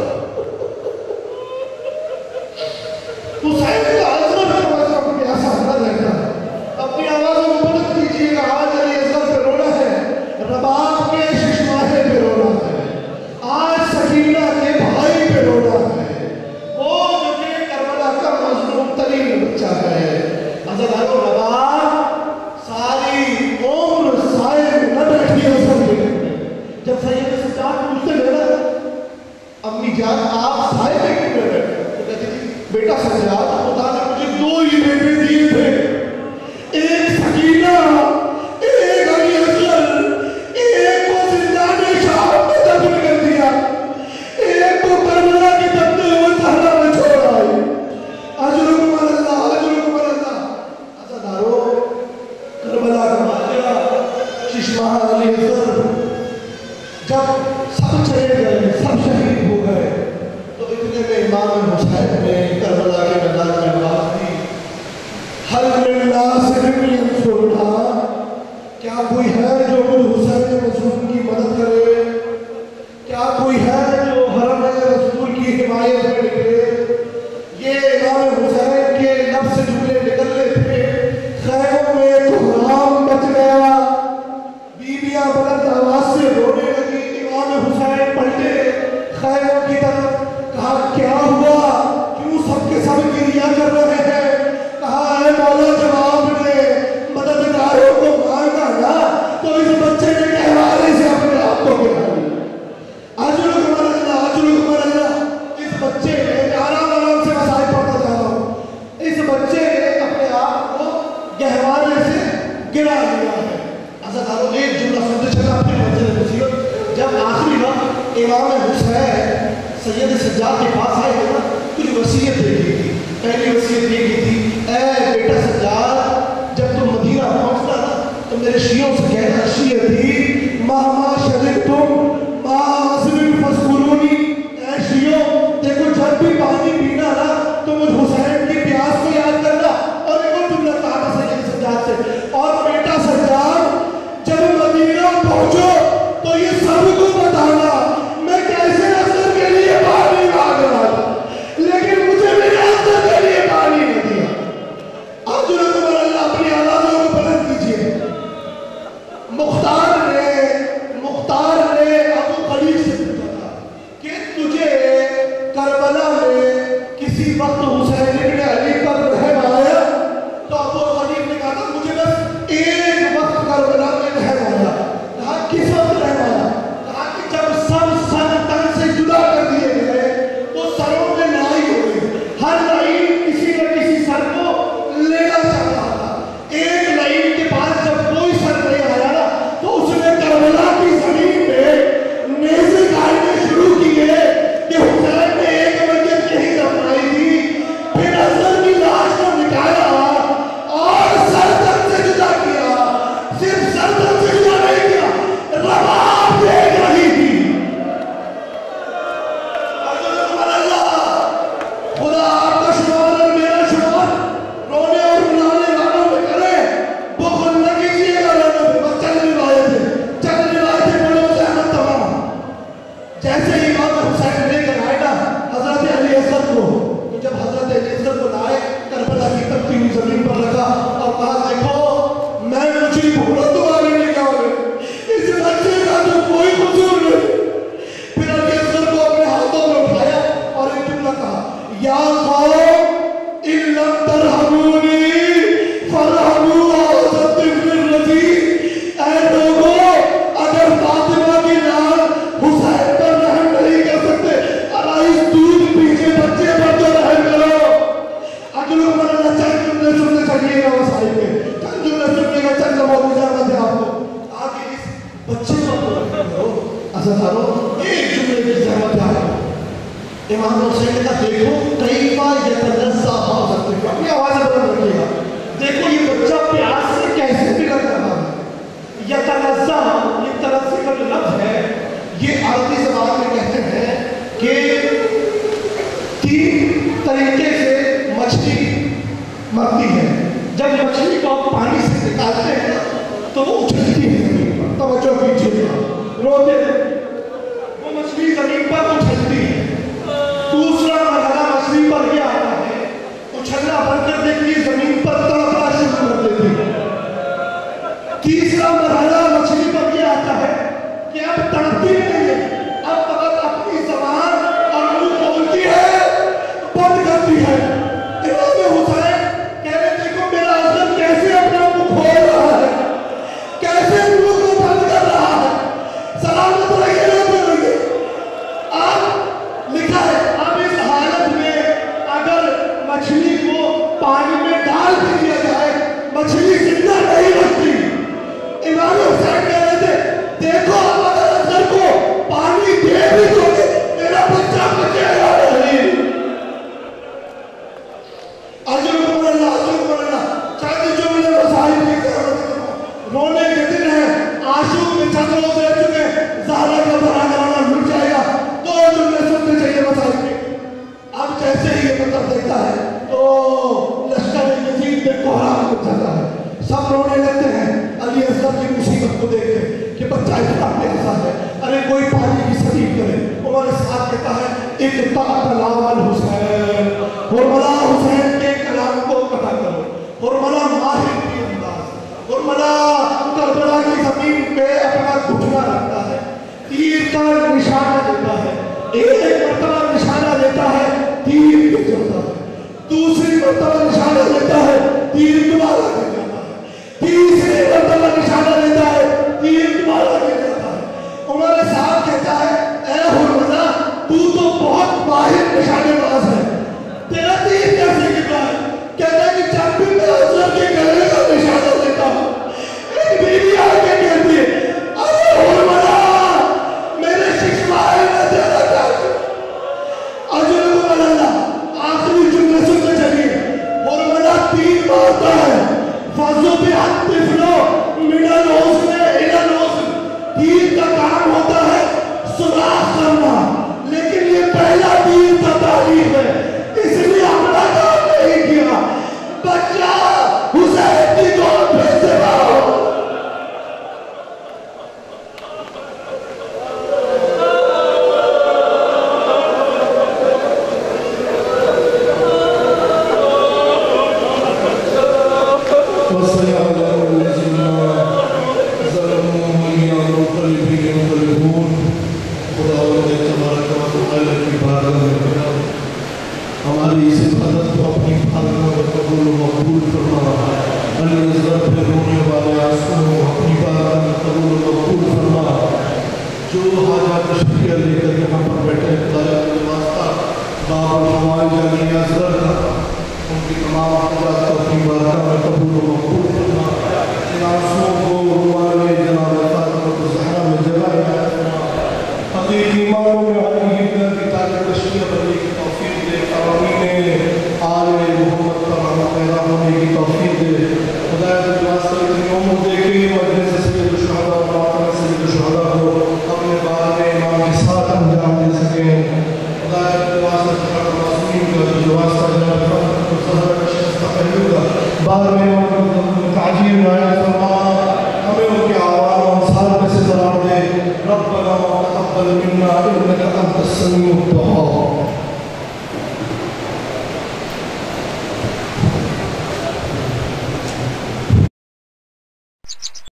حسین کا عذر بھی اثر نہ رہتا. اپنی آوازوں میں بلند کیجیے گا. آج علی اصغر پہ رونا ہے، رباب کے ششماہے پہ رونا ہے، آج سکینہ کے بھائی پہ رونا ہے، وہ جو کہ کربلا کا مظلوم ترین بچہ ہے. عزیزانو رباب ساری عمر سائے میں نہ بیٹھی اثر دینے میں. جب سید سجاد پوچھتے گئے نا امی جان آپ سائے میں کیوں رہ بیٹھے، تو کہتے تھی بیٹا سجاد خدا نے مجھے دو ہی بیٹے دیے تھے، ایک سکینہ، ایک علی اصغر. ایک کو زندان شام میں دفن کر دیا، ایک کو کربلا کے دبتے ہوئے صحرا میں چھوڑ آئی. اجرکم اللہ، اجرکم اللہ. عزیزانو کربلا کا ماجرا، ششماہ علی اصغر جب سب چلے گئے، سب شہید ہو گئے، تو اتنے میں امام حسین نے کربلا کے میدان میں آواز دی، حل من ناصر ینصرنا، کیا کوئی ہے جو مجھ حسین مظلوم کی مدد کرے؟ کیا کوئی ہے جو حرم رسول کی حمایت میں نکلے؟ یہ امام حسین کے لب سے جملے نکلنے تھے. خیموں میں کحرام مچ گیا، بیویاں بلند آواز سے رونے لگی. امام حسین پلٹے خیموں کی طرف، کہا کیا ہوا، کیوں سب کے سب گریہ کر رہے ہیں؟ کہا اے مولا جواب نے مددگاروں کو مارنا نا تو اس بچے نے کہوانے سے اپنے آپ کو گرا دیا. اجرکم اللہ، اجرکم اللہ. اس بچے نے آرام آرام سے مسائل پڑھتا جا رہا ہوں، اس بچے نے اپنے آپ کو گہوانے سے گرا دیا ہے. عزیزانو ایک جملہ سنتے چلا اپنی منزل نصیحت. جب آخری وقت امام حسین سید سجاد کے پاس آئے نا کچھ وصیت دے دی تھی. پہلی وصیت یہ کی تھی اے بیٹا سجاد، جب تم مدینہ پہنچ شیعوں سے کہنا شیعتی مہما شرک تم معاذبن فسکرونی، اے شیعوں دیکھو جب بھی پانی پینا نا تو مجھ حسین کی پیاس کو یاد کرنا. اور ایک اور جملہ کہا تھا سید سجاد سے، اور بیٹا سجاد جب مدینہ پہنچو تو یہ سب کو بتانا میں کیسے اثر کے لیے پانی مانگ رہا تھا لیکن مجھے میرے اثر کے لیے پانی نہیں دیا. اب جو اللہ اپنی آوازوں کو بلند کیجیے. مختار نے مختار نے ابو خلیف سے پوچھا تھا کہ تجھے کربلا میں کسی وقت حسین ابن علی پر رحم آیا؟ تو ابو خلیف نے کہا تھا مجھے بس ایک وقت کربلا میں رحم آیا. کہا کس وقت رحم آیا؟ کہا کہ جب سب سر تن سے جدا کر دیے گئے تو سروں میں لڑائی ہو گئی، ہر لائن کسی نہ کسی سر کو لینا چاہ رہا تھا. ایک لائن کے بعد جب کوئی سر نہیں آیا نا تو اس نے کربلا کی زمین پہ نیزے گاڑنے شروع کیے کہ حسین نے ایک منجر یہی دفنائی تھی، پھر اصغر کی لاش کو نکالا اور سر تک سے جدا کیا. صرف سر تک سے جدا نہیں کیا، رباب دیکھ رہی تھی. خدا آپ کا شمار اور میرا شمار رونے اور رلانے والوں میں کرے. بخل نہ کیجیے گا رونے پہ. بس چند روایتیں چند روایتیں بڑوں سے احمد تمام. جیسے امام حسین لے کر آئے نا حضرت علی اصغر کو، تو جب حضرت علی اصغر کو لائے کربلا کی تپتی ہوئی زمین پر رکھا اور کہا دیکھو میں مجھے بھولت تمہاری نگاہ میں اس بچے کا تو کوئی قصور نہیں. پھر علی اصغر کو اپنے ہاتھوں میں اٹھایا اور ایک جملہ کہا یا قوم ان لم ترحمونی فرحموا حضرت ابن الرضیع. اے لوگوں اگر فاطمہ کی لال حسین پر رحم نہیں کر سکتے اس دودھ پیچھے بچے پر تو رحم کرو. اگر لوگ مرنا چند جملے سننے چاہیے گا وسائل پہ چند جملے سننے کا چند موضوع جانا تھے آپ کو. آگے اس بچے پر تو رحم کرو. عزیزانو ایک جملے کی زحمت ہے. امام حسین نے کہا دیکھو کئی بار یہ تنزہ ہو سکتے ہیں. اپنی آوازیں بلند رکھیے گا. دیکھو یہ بچہ پیاس سے کیسے بھی لگ رہا ہے. یہ تنزہ یہ تنزہ کا جو لفظ ہے یہ عربی زبان میں کہتے ہیں کہ تین طریقے سے مچھلی مرتی ہے. جب مچھلی کو آپ پانی سے نکالتے ہیں تو وہ اچھلتی ہے زمین پر. توجہ کیجیے گا. روتے وہ مچھلی زمین پر اچھلتی ہے. دوسرا مرحلہ مچھلی پر یہ آتا ہے اچھلنا بند کر دیتی ہے، زمین پر تڑپنا شروع کر دیتی ہے. تیسرا مرحلہ مچھلی پر یہ آتا ہے کہ اب تڑپتی نہیں ہے، اب فقط اپنی زبان اور منہ کھولتی ہے بند کرتی ہے. امام حسین کہہ رہے دیکھو میرا اصغر کیسے اپنا منہ کھول رہا ہے، کیسے منہ کو بند کر رہا ہے. سلامت رہیے روتے رہیے. آپ لکھا ہے اب اس حالت میں اگر مچھلی کو پانی میں ڈال کے دیا جائے مچھلی زندہ نہیں رہتی. امام حسین کہہ رہے تھے دیکھو اب اگر اصغر کو پانی دے بھی دو گے میرا بچہ بچے گا نہیں. اجر کو اللہ اجر کو اللہ چاہتے جو میں نے وسائل کی رونے کے دن ہے. عاشور میں چند روز رہ چکے زہرا کا بھرا کرانا مل جائے گا. دو جملے سنتے چاہیے وسائل کے. اب جیسے ہی یہ مطلب دیکھتا ہے تو لشکر یزید میں کوہرام ہو جاتا ہے. سب رونے لگتے ہیں علی اصغر کی مصیبت کو دیکھ کے کہ بچہ اتنا بے حساب ہے. ارے کوئی پانی کی سبیل کرے. عمر سعد کہتا ہے اقطع کلام الحسین، حرملا حسین کے کلام کو قطع کرو. حرملا ماہر کی انداز، حرملا کربلا کی زمین پہ اپنا گھٹنا رکھتا ہے، تیر کا نشانہ دیتا ہے. ایک مرتبہ نشانہ دیتا ہے تیر گر جاتا ہے، دوسری مرتبہ نشانہ دیتا ہے تیر دوبارہ گر جاتا ہے، تیسری مرتبہ نشانہ دیتا ہے تیر دوبارہ گر جاتا ہے. عمر صاحب کہتا ہے اے حرملا تو تو بہت ماہر نشانے باز ہے، تیرا تیر کیسے گرا ہے؟ کہتا ہے کہ جب بھی میں اصغر کے گلے کا نشانہ دیتا ہوں ایک بیوی آ کے کہتی ہے ارے حرملا میرے شکوائے میں تیرا کیا. اجر کو اللہ آخری جملے سنتے چلیے. حرملا تیر مارتا ہے فضو بے حد طفلو من الحسن الى الحسن. تیر کا کام ہوتا ہے سوراخ کرنا، لیکن یہ پہلا تیر کا تعلیم ہے، اس لیے حملہ کام نہیں کیا. بچہ حسین کی گود پہ سے باہر. ہماری اس عبادت کو اپنی بارگاہ میں قبول و مقبول فرما. النظر پہ رونے والے آنسوں کو اپنی بارگاہ میں قبول و مقبول فرما. جو حاجات تشریح لے کر یہاں پر بیٹھے خدایا کے واسطہ باب الحوائج علی اصغر کا ان کی تمام حاجات کو اپنی بارگاہ میں قبول و مقبول فرما. ان آنسوں کو رومال جناب فاطمہ الزہرا میں جگہ عطا فرما. حقیقی معنوں میں علی ابن کی تاریخ تشریح بننے کی توفیق دے. قوانین آل محمد پر عمل پیدا ہونے کی توفیق دے. خدایا کے واسطے اتنی عمر دے کے مجلس سید الشہداء اور ماتم سید الشہداء کو اپنے بارے میں امام کے ساتھ انجام دے سکیں. خدایا کے واسطے خلق معصومین کا جو واسطہ جناب فاطمہ الزہرا کا شخص پہلو کا بار میں تعجیل عنایت فرما. ہمیں ان کے اعوان و انصار میں سے قرار دے. ربنا تقبل منا انك انت السميع الدعاء.